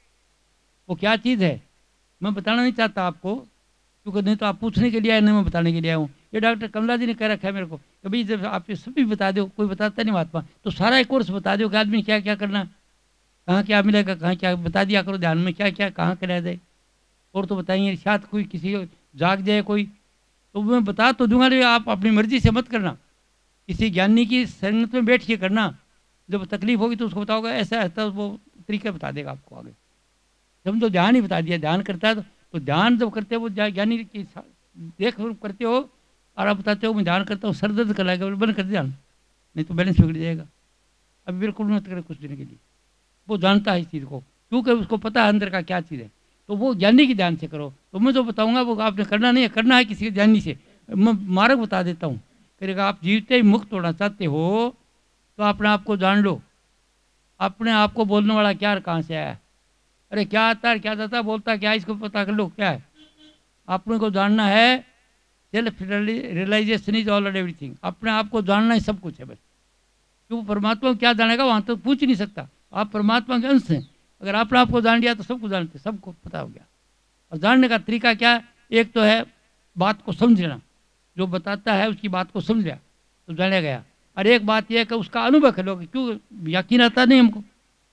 वो क्या चीज़ है? मैं बताना नहीं चाहता आपको, क्योंकि नहीं तो आप पूछने के लिए आए, नहीं मैं बताने के लिए आया हूँ। ये डॉक्टर कमला जी ने कह रखा है मेरे को, कभी जब आप सभी बता दो, कोई बताता नहीं महात्मा, तो सारा एक कोर्स बता दो कि आदमी क्या क्या करना, कहाँ क्या मिलेगा, कहाँ क्या बता दिया करो, ध्यान में क्या क्या कहाँ कराया जाए। और तो बताइए, शायद कोई किसी जाग जाए कोई, तो मैं बता तो दूंगा, लेकिन आप अपनी मर्जी से मत करना, किसी ज्ञानी की संगत में बैठ के करना। जब तकलीफ होगी तो उसको बताओगे ऐसा है, तो वो तरीका बता देगा आपको आगे। जब तो ध्यान ही बता दिया, ध्यान करता है तो, तो ध्यान जब करते हो वो ज्ञानी की देख करते हो, और आप बताते हो मैं ध्यान करता हूँ, सर दर्द कर लाएगा, बंद कर ध्यान, नहीं तो बैलेंस बिगड़ जाएगा। अब बिल्कुल मत करे कुछ दिन के लिए। वो जानता है इस चीज़ को, क्योंकि उसको पता है अंदर का क्या चीज़ है। तो वो ज्ञानी की ध्यान से करो। तो मैं जो बताऊंगा वो आपने करना नहीं है, करना है किसी ज्ञानी से। मैं मार्ग बता देता हूँ, करेगा आप जीवते ही मुक्त होना चाहते हो तो अपने आप को जान लो। अपने आप को बोलने वाला क्या कहाँ से आया, अरे क्या आता है क्या जाता है, बोलता क्या, इसको पता कर लो क्या है। अपने को जानना है, self realisation is all and everything. अपने आप को जानना ही सब कुछ है बस। क्यों परमात्मा को क्या जानेगा, वहाँ तक पूछ नहीं सकता। आप परमात्मा के अंश हैं। अगर आपने आपको जान लिया तो सबको जानते, सबको पता हो गया। और जानने का तरीका क्या है? एक तो है बात को समझना, जो बताता है उसकी बात को समझ लिया तो जाना गया। और एक बात यह है कि उसका अनुभव कर लो, क्यों यकीन आता नहीं हमको,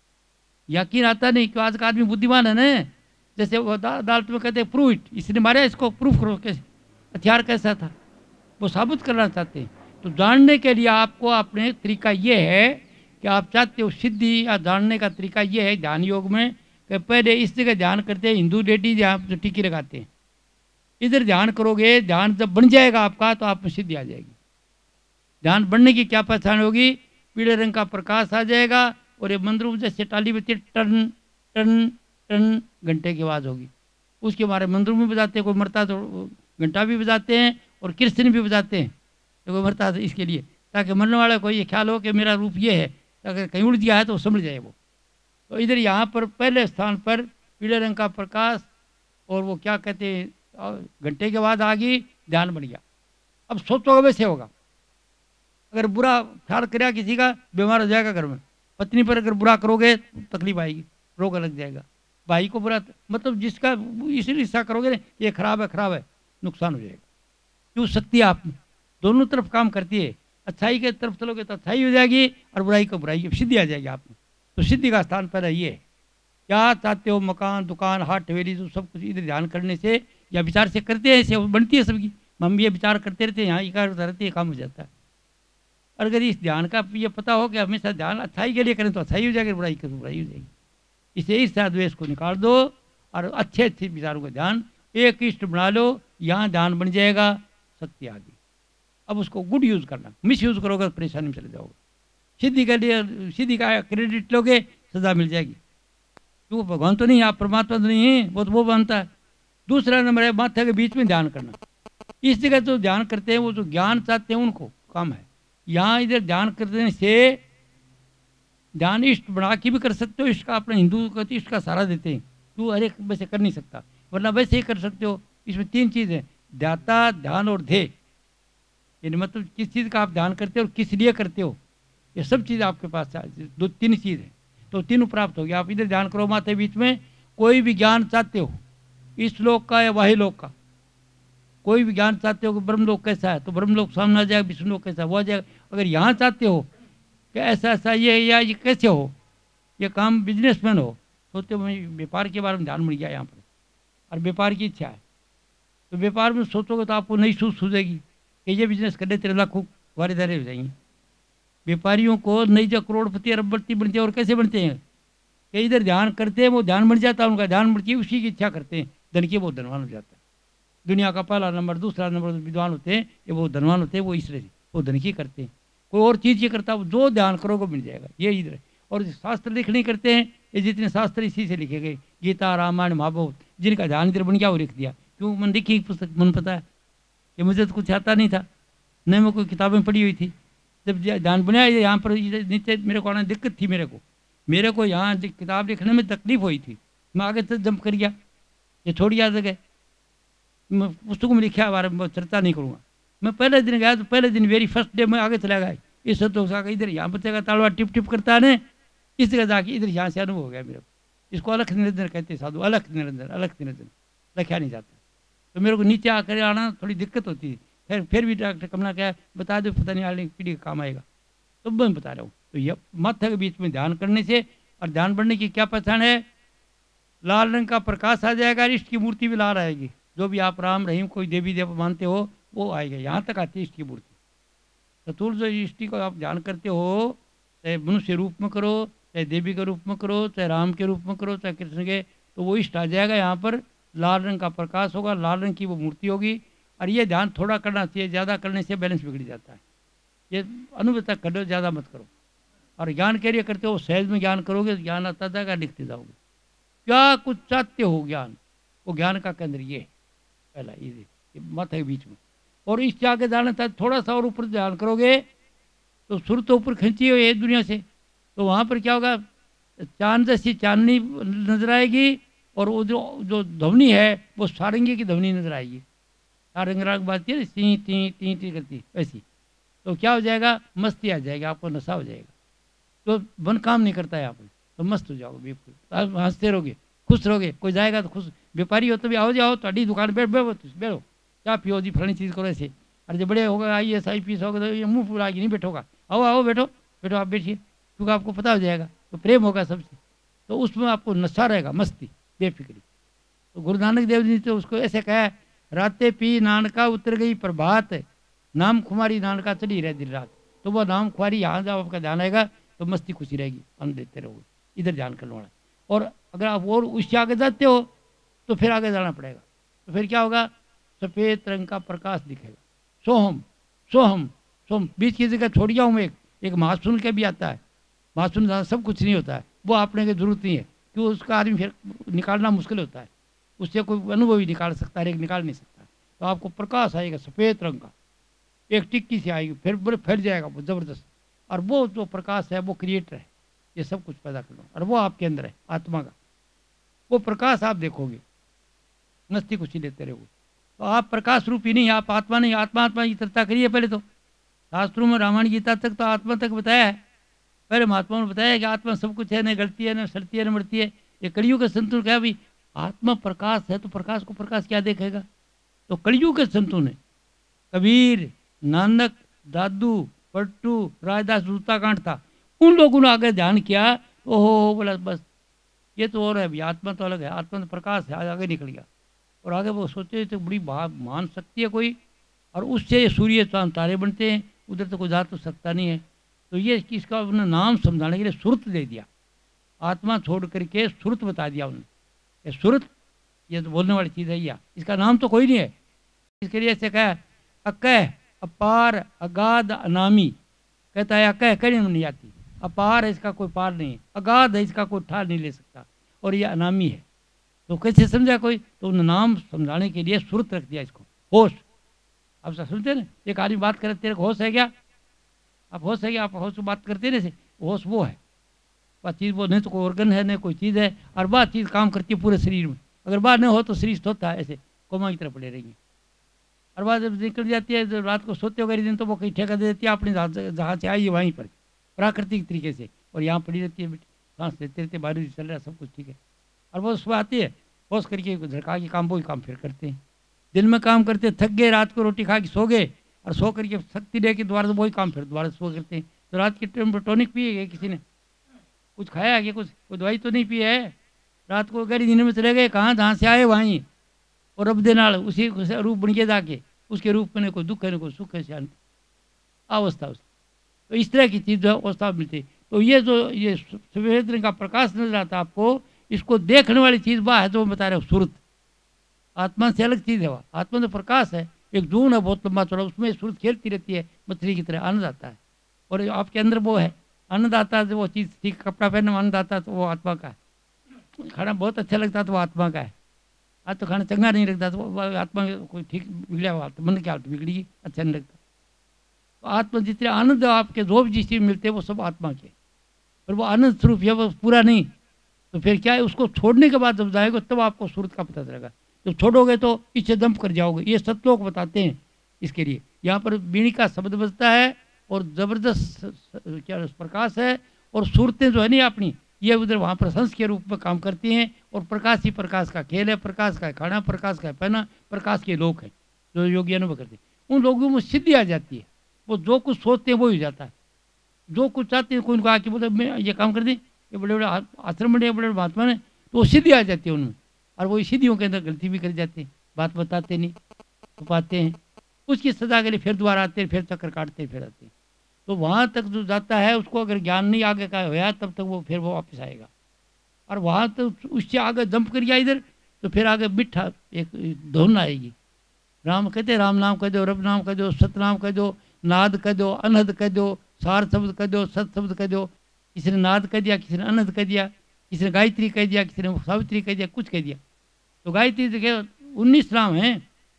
यकीन आता नहीं। क्यों आज का आदमी बुद्धिमान है ना, जैसे वो अदालत में कहते हैं प्रूव इट, इसने मारा इसको प्रूफ करो, कैसे हथियार कैसा था, वो साबित करना चाहते हैं। तो जानने के लिए आपको अपने तरीका ये है कि आप चाहते हो सिद्धि या जानने का तरीका ये है ध्यान योग में कि पहले इस जगह ध्यान करते हैं, हिंदू लेडीज यहाँ जो टिकी लगाते हैं, इधर ध्यान करोगे, ध्यान जब बन जाएगा आपका तो आप में सिद्धि आ जाएगी। ध्यान बनने की क्या पहचान होगी? पीले रंग का प्रकाश आ जाएगा और ये मंदिरों जैसे टाली बजती टन टन टन घंटे की आवाज़ होगी। उसके हमारे मंदिरों में बजाते हैं, कोई मरता तो घंटा भी बजाते हैं और कीर्तन भी बजाते हैं, तो कोई मरता इसके लिए ताकि मरने वाले को ये ख्याल हो कि मेरा रूप ये है, अगर कहीं उड़ गया है तो समझ जाए वो। तो इधर यहाँ पर पहले स्थान पर पीले रंग का प्रकाश, और वो क्या कहते हैं, अ, घंटे के बाद आ गई, ध्यान बन गया। अब सोचोगे वैसे होगा। अगर बुरा ख्याल करा किसी का, बीमार हो जाएगा घर में। पत्नी पर अगर बुरा करोगे तो तकलीफ आएगी, रोग लग जाएगा। भाई को बुरा, मतलब जिसका इसीलिए ऐसा करोगे ना, ये खराब है खराब है, नुकसान हो जाएगा। क्यों, शक्ति आप में दोनों तरफ काम करती है। अच्छाई के तरफ चलोगे तो अच्छाई हो जाएगी, और बुराई को बुराई की सिद्धि आ जाएगी आप में। तो सिद्धि का स्थान पहले ये है। क्या चाहते हो, मकान, दुकान, हाट, हवेली, तो सब कुछ इधर ध्यान करने से या विचार से करते हैं, ऐसे बनती है सबकी। हम भी ये विचार करते रहते हैं, यहाँ ये करते रहते हैं, काम हो जाता है। और अगर इस ध्यान का ये पता हो कि हमेशा ध्यान अच्छाई के लिए करें तो अच्छाई हो जाएगी, बुराई करें तो बुराई हो जाएगी। इसे ईर्ष्या द्वेष को निकाल दो और अच्छे अच्छे विचारों का ध्यान एक इष्ट बना लो, यहाँ ध्यान बन जाएगा, शक्ति आ गई। अब उसको गुड यूज़ करना, मिस यूज़ करोगे तो परेशानी में चले जाओगे। सिद्धि के लिए, सिद्धि का क्रेडिट लोगे, सजा मिल जाएगी। क्यों, भगवान तो नहीं, आप परमात्मा तो नहीं है, वो तो वो बनता है। दूसरा नंबर है माथे के बीच में ध्यान करना। इस जगह जो ध्यान करते हैं वो जो ज्ञान चाहते हैं उनको काम है। यहाँ इधर ध्यान करने से ध्यान इष्ट बना के भी कर सकते हो। इष्ट का अपने हिंदू कहते इष्ट का सहारा देते हैं, तू हर एक वैसे कर नहीं सकता, वरना वैसे ही कर सकते हो। इसमें तीन चीज़ है, ध्याता, ध्यान और ध्येय। यानी मतलब किस चीज़ का आप ध्यान करते हो और किस लिए करते हो, ये सब चीज़ आपके पास दो तीन चीज़ है, तो तीनों प्राप्त हो गया। आप इधर ध्यान करो माथे बीच में, कोई भी ज्ञान चाहते हो, इस लोक का या वाही लोक का, कोई भी ज्ञान चाहते हो कि ब्रह्मलोक कैसा है, तो ब्रह्मलोक सामने आ जाएगा, विष्णु लोक कैसा है वो आ जाएगा। अगर यहाँ चाहते हो कि ऐसा ऐसा ये या ये कैसे हो, ये काम बिजनेसमैन हो, सोचते हो व्यापार के बारे में ध्यान मिल गया यहाँ पर, और व्यापार की इच्छा है, तो व्यापार में सोचोगे तो आपको नई सूझ सूझेगी कि ये बिजनेस करने तेरे लाखों वारेदारे हो जाएंगे। व्यापारियों को नई जो करोड़पति अरबपति बनते हैं, और कैसे बनते हैं कि इधर ध्यान करते हैं, वो ध्यान बन जाता है, उनका ध्यान बढ़ती है, उसी की इच्छा करते हैं, धन के वो धनवान हो जाता है। दुनिया का पहला नंबर, दूसरा नंबर विद्वान होते हैं, ये वो धनवान होते हैं, वो इसलिए वो धन की करते हैं। कोई और चीज़ ये करता है, जो ध्यान करोगे मिल जाएगा, ये इधर है। और शास्त्र लिख नहीं करते हैं, ये जितने शास्त्र इसी से लिखे गए, गीता, रामायण, महाभारत, जिनका ध्यान इधर बन गया वो लिख दिया। क्यों, मन लिखी पुस्तक, मन पता है कि मुझे तो कुछ आता नहीं था, न मैं कोई किताबें पढ़ी हुई थी। जब ध्यान बनाया यहाँ पर नीचे मेरे को आने दिक्कत थी, मेरे को मेरे को यहाँ किताब लिखने में तकलीफ हुई थी, मैं आगे तक जंप कर गया, ये छोड़ याद गए। मैं पुस्तकों में लिखा बारे में चर्चा नहीं करूँगा। मैं पहले दिन गया तो पहले दिन वेरी फर्स्ट डे मैं आगे चला गया, इस तो इधर यहाँ बच्चे तालवा टिप टिप करता है ना, इस जगह जाके इधर यहाँ से अनुभव हो गया मेरे को। इसको अलख निरंजन कहते हैं साधु, अलख निरंजन, अलख निरंजन लिखा नहीं जाता। तो मेरे को नीचे आकर आना थोड़ी दिक्कत होती थी। फिर फिर भी डॉक्टर कमला क्या बता दो, पता नहीं आने पीढ़ी का काम आएगा, तो मैं बता रहा हूँ। तो ये माथा के बीच में ध्यान करने से, और ध्यान बढ़ने की क्या पहचान है, लाल रंग का प्रकाश आ जाएगा, इष्ट की मूर्ति भी लाल आएगी। जो भी आप राम रहीम कोई देवी देव मानते हो वो आएगा, यहाँ तक आती है इष्ट की मूर्ति। चतुर्थ जो इष्टि को आप ध्यान करते हो, चाहे मनुष्य रूप में करो, चाहे देवी के रूप में करो, चाहे राम के रूप में करो, चाहे कृष्ण के, तो वो इष्ट आ जाएगा। यहाँ पर लाल रंग का प्रकाश होगा, लाल रंग की वो मूर्ति होगी। और ये ध्यान थोड़ा करना चाहिए, ज़्यादा करने से बैलेंस बिगड़ जाता है। ये अनुभव तक करो, ज़्यादा मत करो। और ज्ञान के लिए करते हो, सहज में ज्ञान करोगे, ज्ञान आता जाएगा, लिखते जाओगे। क्या कुछ चाहते हो ज्ञान, वो ज्ञान का केंद्र ये पहला, ये मत है बीच में। और इससे आगे जाना था, थोड़ा सा और ऊपर ध्यान करोगे तो सुर तो ऊपर खींची हुई है दुनिया से, तो वहाँ पर क्या होगा, चांद जैसी चांदनी नजर आएगी, और वो जो जो ध्वनि है वो सारंगी की ध्वनि नजर आएगी। सारंग राग बाजती है, ती ती ती ती करती वैसी। तो क्या हो जाएगा, मस्ती आ जाएगी, आपको नशा हो जाएगा। तो मन काम नहीं करता है यहाँ पर, तो मस्त हो जाओगे, बिल्कुल हंसते रहोगे, खुश रहोगे। कोई जाएगा तो खुश, व्यापारी हो तो भी आओ जाओ, तो दुकान बैठ बैठो बैठो, क्या पियो जी, फलानी चीज़ करो ऐसे। और जब बड़े होगा I S I P S होगा तो ये मुँह फुला के नहीं बैठोगा, आओ आओ बैठो बैठो, आप बैठिए, क्योंकि आपको पता हो जाएगा, तो प्रेम होगा सबसे, तो उसमें आपको नशा रहेगा, मस्ती, बेफिक्री। तो गुरु नानक देव जी ने तो उसको ऐसे कहा, रातें पी नानका उतर गई प्रभात, नाम खुमारी नानका चली रहे दिन रात। तो वह नाम खुमारी यहाँ जब आपका ध्यान आएगा तो मस्ती खुशी रहेगी, आनंद देते रहोगे, इधर ध्यान करने वाला। और अगर आप और उससे आगे जाते हो तो फिर आगे जाना पड़ेगा। तो फिर क्या होगा, सफ़ेद रंग का प्रकाश दिखेगा, सोहम सोहम सोहम। बीच की जगह छोड़ गया हूँ मैं, एक एक महासुन के भी आता है, महासुन सब कुछ नहीं होता है, वो आपने की जरूरत नहीं है, क्यों, उसका आदमी फिर निकालना मुश्किल होता है, उससे कोई अनुभव ही निकाल सकता है, एक निकाल नहीं सकता। तो आपको प्रकाश आएगा सफ़ेद रंग का, एक टिक्की से आएगी, फिर बड़े फैल जाएगा वो ज़बरदस्त। और वो जो प्रकाश है वो क्रिएटर है, ये सब कुछ पैदा कर लो, और वो आपके अंदर है आत्मा का, वो प्रकाश आप देखोगे, मस्ती खुशी लेते रहोगे। तो आप प्रकाश रूप ही नहीं, आप आत्मा नहीं। आत्मा आत्मा की चर्चा करिए पहले तो, शास्त्रों में रामायण गीता तक तो आत्मा तक बताया है। पहले महात्मा ने बताया कि आत्मा सब कुछ है, न गलती है, न सड़ती है, न मरती है। ये कलयुग के संतों कहा भाई आत्मा प्रकाश है, तो प्रकाश को प्रकाश क्या देखेगा। तो कलयुग के संतों ने, कबीर, नानक, दादू, पट्टू, राजदास दूताकांड था, उन लोगों ने आगे ध्यान किया, ओहो बोला बस ये तो और है भाई, आत्मा तो अलग है, आत्मा तो प्रकाश है, आगे निकल गया। और आगे वो सोचे तो बड़ी महान शक्ति है कोई, और उससे सूर्य चांद तारे बनते हैं, उधर तो कोई जा तो सकता नहीं है। तो ये इसका उन्होंने नाम समझाने के लिए सुरत दे दिया, आत्मा छोड़ करके सुरत बता दिया उन्होंने। सुरत ये तो बोलने वाली चीज़ है, या इसका नाम तो कोई नहीं है। इसके लिए ऐसे कहा अकह, अपार, अगाध, अनामी। कहता है अकह कहने में नहीं आती, अपार है इसका कोई पार नहीं है, अगाध है इसका कोई ठार नहीं ले सकता, और ये अनामी है। तो कैसे समझा कोई, तो उन्होंने नाम समझाने के लिए सुरत रख दिया इसको, होश। आप सब सुनते ना, एक आदमी बात करे तेरे को होश है क्या, आप होश है क्या, आप होश बात करते ना से, होश वो है, वह चीज़ वो नहीं तो कोई ऑर्गन है, नहीं कोई चीज़ है, और वह चीज़ काम करती है पूरे शरीर में। अगर बाहर नहीं हो तो शरीर सोता है ऐसे कोमा की तरह पड़े रहेंगे, और बात जब निकल जाती है, जब रात को सोते हो गए दिन, तो वो कहीं ठेका दे देती है अपनी जहाँ से आई है वहीं पर प्राकृतिक तरीके से, और यहाँ पड़ी रहती है, सांस लेते रहते, बारिश चल रहा है, सब कुछ ठीक है। और वो सुबह आती है, होश करके झड़का के काम वही काम फिर करते हैं। दिन में काम करते, थक गए, रात को रोटी खा के सो गए, और सो करके शक्ति दे के दोबारा से वही काम फिर दोबारा सो करते हैं। तो रात के टाइम पर टॉनिक पिए गए, किसी ने कुछ खाया है कि कुछ कोई दवाई तो नहीं पी है, रात को गहरी नींद में चले गए, कहाँ जहाँ से आए वहीं, और रब दे नाल उसी रूप बन के जाके उसके रूप में कोई दुख है, कोई सुख है, शांति अवस्था उसकी। तो इस तरह की चीज़ जो अवस्था मिलती। तो ये जो ये सफेद रंग का प्रकाश नजर आता है आपको, इसको देखने वाली चीज़ वह है जो मैं बता रहा हूँ सुरत। आत्मा से अलग चीज़ है वह, आत्मा तो प्रकाश है, एक जून है बहुत लंबा चौड़ा, उसमें सुरत खेलती रहती है मछली की तरह, आनंद आता है। और आपके अंदर वो है आनंद आता है, जो वो चीज़ ठीक कपड़ा पहनने में आनंद आता है, तो वो आत्मा का है। खाना बहुत अच्छा लगता है तो वो आत्मा का है। आज तो खाना चंगा नहीं लगता तो वो आत्मा कोई ठीक बिगड़ा हुआ, मन की हालत बिगड़ी, अच्छा नहीं लगता। तो आत्मा जितने आनंद आपके जो भी जिस चीज़ मिलते हैं वो सब आत्मा के, पर वो आनंद स्वरूप है, वो पूरा नहीं। तो फिर क्या है, उसको छोड़ने के बाद जब जाएगा तब आपको सूरत का पता चलेगा। जब छोड़ोगे तो इससे दम कर जाओगे। ये सतलोक बताते हैं इसके लिए। यहाँ पर बीड़ी का शब्द बजता है और ज़बरदस्त क्या प्रकाश है, और सूरतें जो है नहीं अपनी, ये उधर वहाँ पर संस के रूप में काम करती हैं। और प्रकाश ही प्रकाश का खेल है, प्रकाश का खाना, प्रकाश का पहना, प्रकाश के लोग हैं जो योगी अनुभव करते हैं। उन लोगों में सिद्धि आ जाती है, वो जो कुछ सोचते हैं वो ही हो जाता है, जो कुछ चाहते हैं। कोई उनको आके बोले मैं ये काम कर दें, ये बड़े बड़े आश्रम बड़े बड़े महात्मा ने, तो वो सिद्धि आ जाती है उनमें। और वो सिद्धियों के अंदर गलती भी कर जाते हैं, बात बताते नहीं, छुपाते हैं, उसकी सजा के लिए फिर दोबारा आते हैं, फिर चक्कर काटते फिर आते हैं। तो वहाँ तक जो जाता है उसको अगर ज्ञान नहीं आगे का होया तब तक वो फिर वो वापस आएगा। और वहाँ तो उससे आगे जंप कर गया इधर, तो फिर आगे मिठा एक धुन आएगी। राम कहते राम नाम कह दो, रब नाम कह दो, सतनाम कह दो, नाद कह दो, अनहद कह दो, सार शब्द कह दो, सत शब्द कह दो। किसी ने नाद कह दिया, किसी ने अनहद कह दिया, किसी ने गायत्री कह दिया, किसी ने सावित्री कह दिया, कुछ कह दिया। तो गायत्री तो उन्नीस नाम है,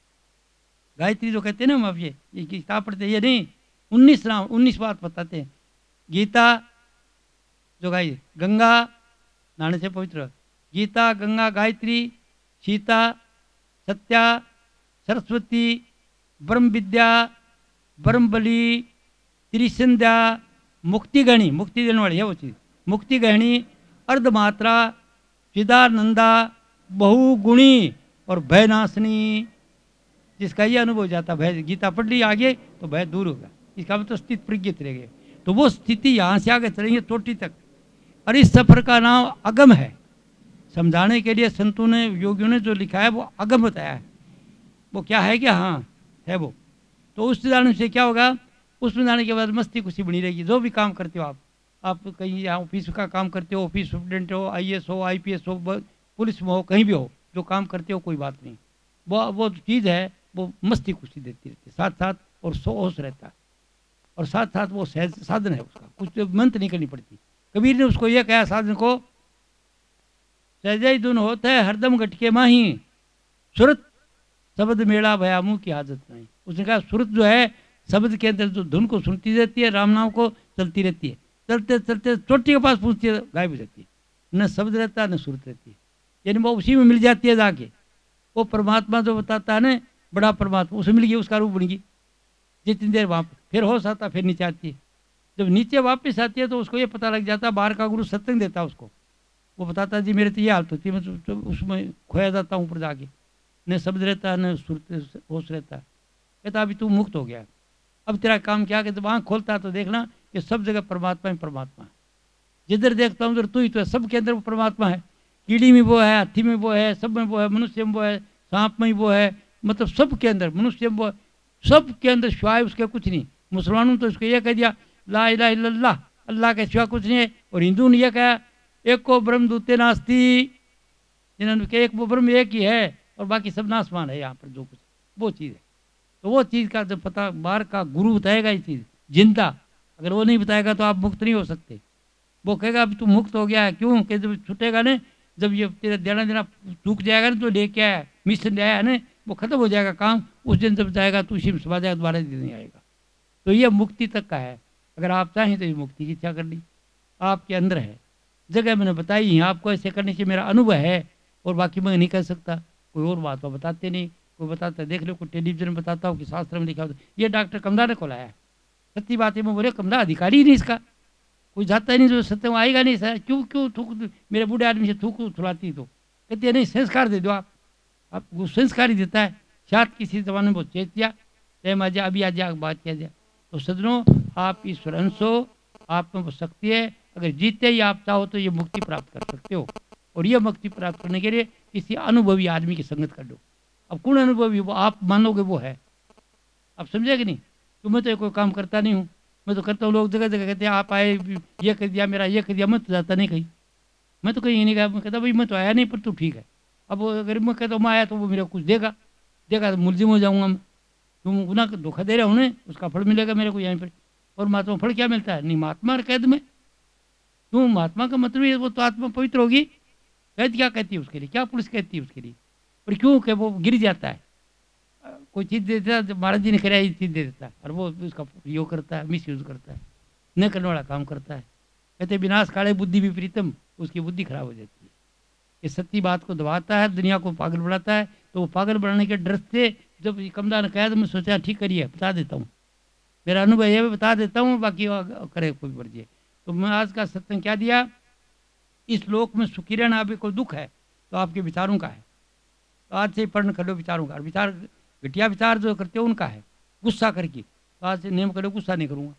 गायत्री जो कहते हैं ना हम, अब ये ये किताब पढ़ते ये नहीं, उन्नीस नाम उन्नीस बात बताते हैं। गीता जो गाय, गंगा नहाने से पवित्र, गीता, गंगा, गायत्री, सीता, सत्या, सरस्वती, ब्रह्म विद्या, ब्रह्म बलि, त्रिसंध्या, मुक्ति गहनी, मुक्ति देने वाली है वो चीज़, मुक्ति गहनी, अर्धमात्रा, चिदानंदा, बहुगुणी और भयनाशनी। जिसका ये अनुभव हो जाता भय, गीता पढ़ ली आगे तो भय दूर होगा, इसका मतलब स्थित प्रज्ञित रह गए। तो वो स्थिति यहाँ से आगे चलेंगे चोटी तक। और इस सफर का नाम अगम है। समझाने के लिए संतों ने, योगियों ने जो लिखा है वो अगम बताया है। वो क्या है, क्या हाँ है वो। तो उस जाने से क्या होगा, उसमें जाने के बाद मस्ती खुशी बनी रहेगी। जो भी काम करते हो आप आप कहीं यहाँ ऑफिस का काम करते हो, ऑफिस सुप्रिटेंडेंट हो, आई ए एस हो, आई पी एस हो, पुलिस में हो, कहीं भी हो, जो काम करते हो कोई बात नहीं, वो वो चीज़ है वो मस्ती खुशी देती रहती है साथ साथ, और सो होश रहता है। और साथ साथ वो सहज साधन है उसका, कुछ मेहनत नहीं करनी पड़ती। कबीर ने उसको ये कहा साधन को, सहज धुन होता है हरदम गटके माही, सुरत शब्द मेला भया मुँह की आदत नहीं। उसने कहा सुरत जो है शब्द के अंदर जो धुन को सुनती रहती है, राम नाम को चलती रहती है, चलते चलते चोटी के पास पहुँचती है, गायब हो जाती है, न शब्द रहता न सूरत रहती है, यानी वो उसी में मिल जाती है जाके। वो परमात्मा जो बताता है ना, बड़ा परमात्मा, उसे मिल गई, उसका रूप बन गई। जितनी देर वहाँ पर फिर होश आता, फिर नीचे आती है। जब नीचे वापस आती है तो उसको ये पता लग जाता है, बाहर का गुरु सत्संग देता है उसको, वो बताता है जी मेरे तो ये हालत होती है, मैं तो, तो उसमें खोया जाता हूँ ऊपर जाके, न शब्द रहता न सूरत होश रहता। कहता अभी तू मुक्त हो गया, अब तेरा काम क्या, कि जब आँख खोलता है तो देखना कि सब जगह परमात्मा ही परमात्मा है। जिधर देखता हूँ उधर तू ही तो है, सबके अंदर वो परमात्मा है। कीड़ी में वो है, हाथी में वो है, सब में वो है, मनुष्य में वो है, सांप में वो है, मतलब सबके अंदर, मनुष्य में वो है, सबके अंदर सिवाय उसके कुछ नहीं। मुसलमानों तो इसको ये कह दिया ला इलाहा इल्लल्लाह, अल्लाह के सिवा कुछ नहीं है। और हिंदू ने यह कहा एक को ब्रह्म दूते नास्ती, जिन्होंने कहा एक वो ब्रह्म एक ही है और बाकी सब नासमान है, यहाँ पर जो कुछ वो चीज़ है। तो वो चीज़ का जब पता बाहर का गुरु बताएगा ये चीज़ जिंदा, अगर वो नहीं बताएगा तो आप मुक्त नहीं हो सकते। वो कहेगा अब तू मुक्त हो गया है, क्यों कि जब छूटेगा ना, जब ये तेरा देना देना चूक जाएगा ना, तो लेके आया मिशन आया है ना, वो खत्म हो जाएगा काम, उस दिन जब जाएगा तो उसी में समा जाएगा, दोबारा दिन नहीं आएगा। तो ये मुक्ति तक का है। अगर आप चाहें तो ये मुक्ति की इच्छा कर ली, आपके अंदर है। जगह मैंने बताई है आपको, ऐसे करने से मेरा अनुभव है, और बाकी मैं नहीं कर सकता। कोई और बात तो बताते नहीं, कोई बताता देख लो, कोई टेलीविजन में बताता हो कि शास्त्र में लिखा होता। ये डॉक्टर कमदार को लाया, सच्ची बात है, मैं बोले कमदा अधिकारी ही नहीं इसका, कोई जाता ही नहीं, जो सत्य में आएगा नहीं सर, क्यों क्यों थूक, मेरे बूढ़े आदमी से थूक थुलाती, तो कहती है नहीं संस्कार दे दो आप, आप वो संस्कार ही देता है। शायद किसी जमाने में वो चेत दिया, टाइम आ जाए, अभी आ जाए, बात किया जाए। तो सदनों आप ईश्वर अंश हो, आप में वो शक्ति है, अगर जीते ही आप चाहो तो ये मुक्ति प्राप्त कर सकते हो। और ये मुक्ति प्राप्त करने के लिए किसी अनुभवी आदमी की संगत कर लो। अब कौन अनुभवी, वो आप मानोगे वो है, आप समझे कि नहीं। तो मैं तो ये कोई काम करता नहीं हूँ, मैं तो करता हूँ, लोग जगह जगह कहते हैं आप आए ये कर दिया मेरा, ये कर दिया, मैं तो जाता नहीं कहीं, मैं तो कहीं नहीं गया। मैं कहता भाई मैं तो आया नहीं, पर तू ठीक है। अब अगर मैं कहता हूँ मैं आया तो वो मेरा कुछ देगा, देगा तो मुलजिम हो जाऊँगा मैं, तुम गुना धोखा दे रहे हो ना, उसका फल मिलेगा मेरे को यहीं पर। और महात्मा फल क्या मिलता है, नहीं महात्मा कैद में, क्यों महात्मा का मतलब है वो तो आत्मा पवित्र होगी, कैद क्या कहती है उसके लिए, क्या पुलिस कहती है उसके लिए। और क्यों कि वो गिर जाता है, कोई चीज़ दे देता है, महाराज जी ने कराया ये चीज़ दे देता है, और वो उसका योग करता है, मिस यूज करता है, न करने वाला काम करता है। कहते विनाश काले बुद्धि विपरीतम, उसकी बुद्धि खराब हो जाती है। ये सच्ची बात को दबाता है, दुनिया को पागल बनाता है। तो वो पागल बनाने के डर से जब कमदार ने कहा तो मैं सोचा ठीक करिए, बता देता हूँ, मेरा अनुभव ये बता देता हूँ, बाकी करे कोई मर्जी। तो मैं आज का सत्संग क्या दिया, इस लोक में सुखी रहना, अभी कोई दुख है तो आपके विचारों का है, तो आज से ही पढ़ने कर लो विचारों का। विचार घटिया विचार जो करते हो उनका है, गुस्सा करके, तो आज से नियम करो गुस्सा नहीं करूँगा।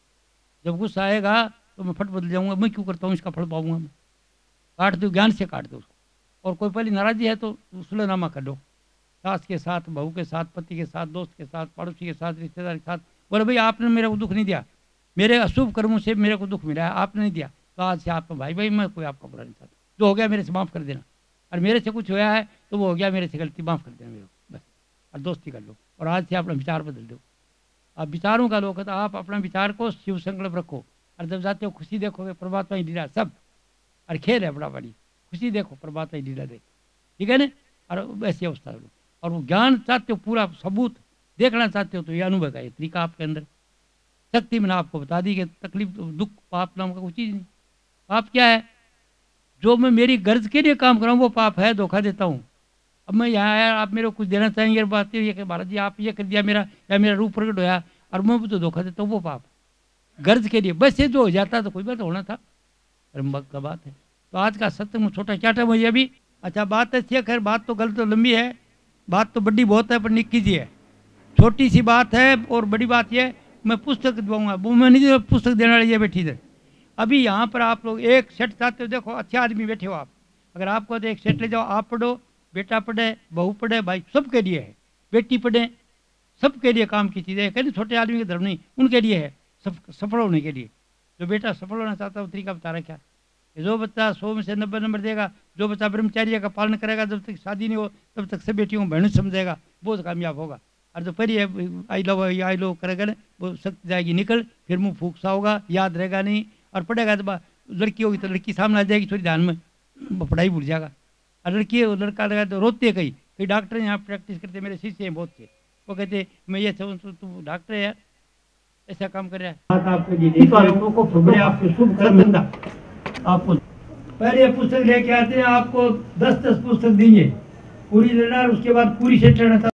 जब गुस्सा आएगा तो मैं फट बदल जाऊँगा, मैं क्यों करता हूँ, इसका फल पाऊँगा मैं, काट दो, ज्ञान से काट दो उसको। और कोई पहली नाराज़ी है तो सुलहनामा कर लो, सास के साथ, बहू के साथ, पति के साथ, दोस्त के साथ, पड़ोसी के साथ, रिश्तेदार के साथ। बोले भाई आपने मेरे को दुख नहीं दिया, मेरे अशुभ कर्मों से मेरे को दुख मिला है, आपने नहीं दिया, तो आज से आपका भाई भाई मैं कोई आपका बुरा नहीं चाहता, जो हो गया मेरे से माफ़ कर देना, और मेरे से कुछ हुआ है तो वो हो गया, मेरे से गलती माफ़ कर देना मेरे को, बस, और दोस्ती कर लो। और आज से अपना विचार बदल दो। आप विचारों का लोग, तो आप अपना विचार को शिव संकल्प रखो, और जब जाते हो खुशी देखोगे, परमात्मा ही लीला सब, और खेल है बड़ा बड़ी, खुशी देखो परमात्मा ही लीला देखो, ठीक है ना। और ऐसी अवस्था लो, और वो ज्ञान चाहते हो, पूरा सबूत देखना चाहते हो, तो ये अनुभव का ये तरीका आपके अंदर, शक्ति मैंने आपको बता दी कि तकलीफ दुख पाप नाम का कोई चीज़ नहीं। पाप क्या है, जो मैं मेरी गर्ज के लिए काम कर रहा हूँ वो पाप है, धोखा देता हूँ। अब मैं यहाँ आया, आप मेरे को कुछ देना चाहेंगे, बात ये कि महाराज जी आप ये कर दिया मेरा, या मेरा रूप प्रकट होया, और मैं भी तो धोखा देता हूँ, वो पाप गर्ज के लिए, बस ये जो हो जाता तो कोई बात होना था, ब्रह्म का बात है। तो आज का सत्संग छोटा क्या टाइम हुई अभी, अच्छा बात अच्छी है, खैर बात तो गलत तो लंबी है, बात तो बड़ी बहुत है, पर निक्की सी है, छोटी सी बात है। और बड़ी बात यह, मैं पुस्तक दूंगा, वो मैं नहीं पुस्तक देने वाली है बैठी इधर। अभी यहाँ पर आप लोग एक सेट चाहते हो, देखो अच्छे आदमी बैठे हो आप, अगर आपको तो एक सेट ले जाओ, आप पढ़ो, बेटा पढ़े, बहू पढ़े, भाई सबके लिए है, बेटी पढ़े, सबके लिए काम की चीज़ है, कहीं छोटे आदमी के धर्म नहीं, उनके लिए है, सब सफल होने के लिए। जो बेटा सफल होना चाहता है वो तरीका बता रहा क्या, जो बच्चा सौ में से नब्बे नंबर देगा, जो बच्चा ब्रह्मचार्य का पालन करेगा, जब तक शादी नहीं हो तब तक सब बेटियों को बहन समझेगा, वो कामयाब होगा। और जो पहले आई लो आई लो करेगा ना, वो शक्ति जाएगी निकल, फिर मुँह फूक सा होगा, याद रहेगा नहीं, और पढ़ेगा तो लड़की होगी तो लड़की सामने आ जाएगी, थोड़ी ध्यान में पढ़ाई भूल जाएगा। और लड़की लड़का लगा तो रोते हैं, कई कई डॉक्टर यहाँ प्रैक्टिस करते, मेरे शिष्य हैं बहुत से, वो कहते मैं ये समझ तू डॉक्टर है यार, ऐसा काम कर रहा है। बात आपके लिए लेके आया हूं, को बड़े आपके शुभ कर्म धंधा आपको पहले पुस्तक लेके आते हैं, आपको दस दस पुस्तक देंगे पूरी लेना, उसके बाद पूरी सेट रहना।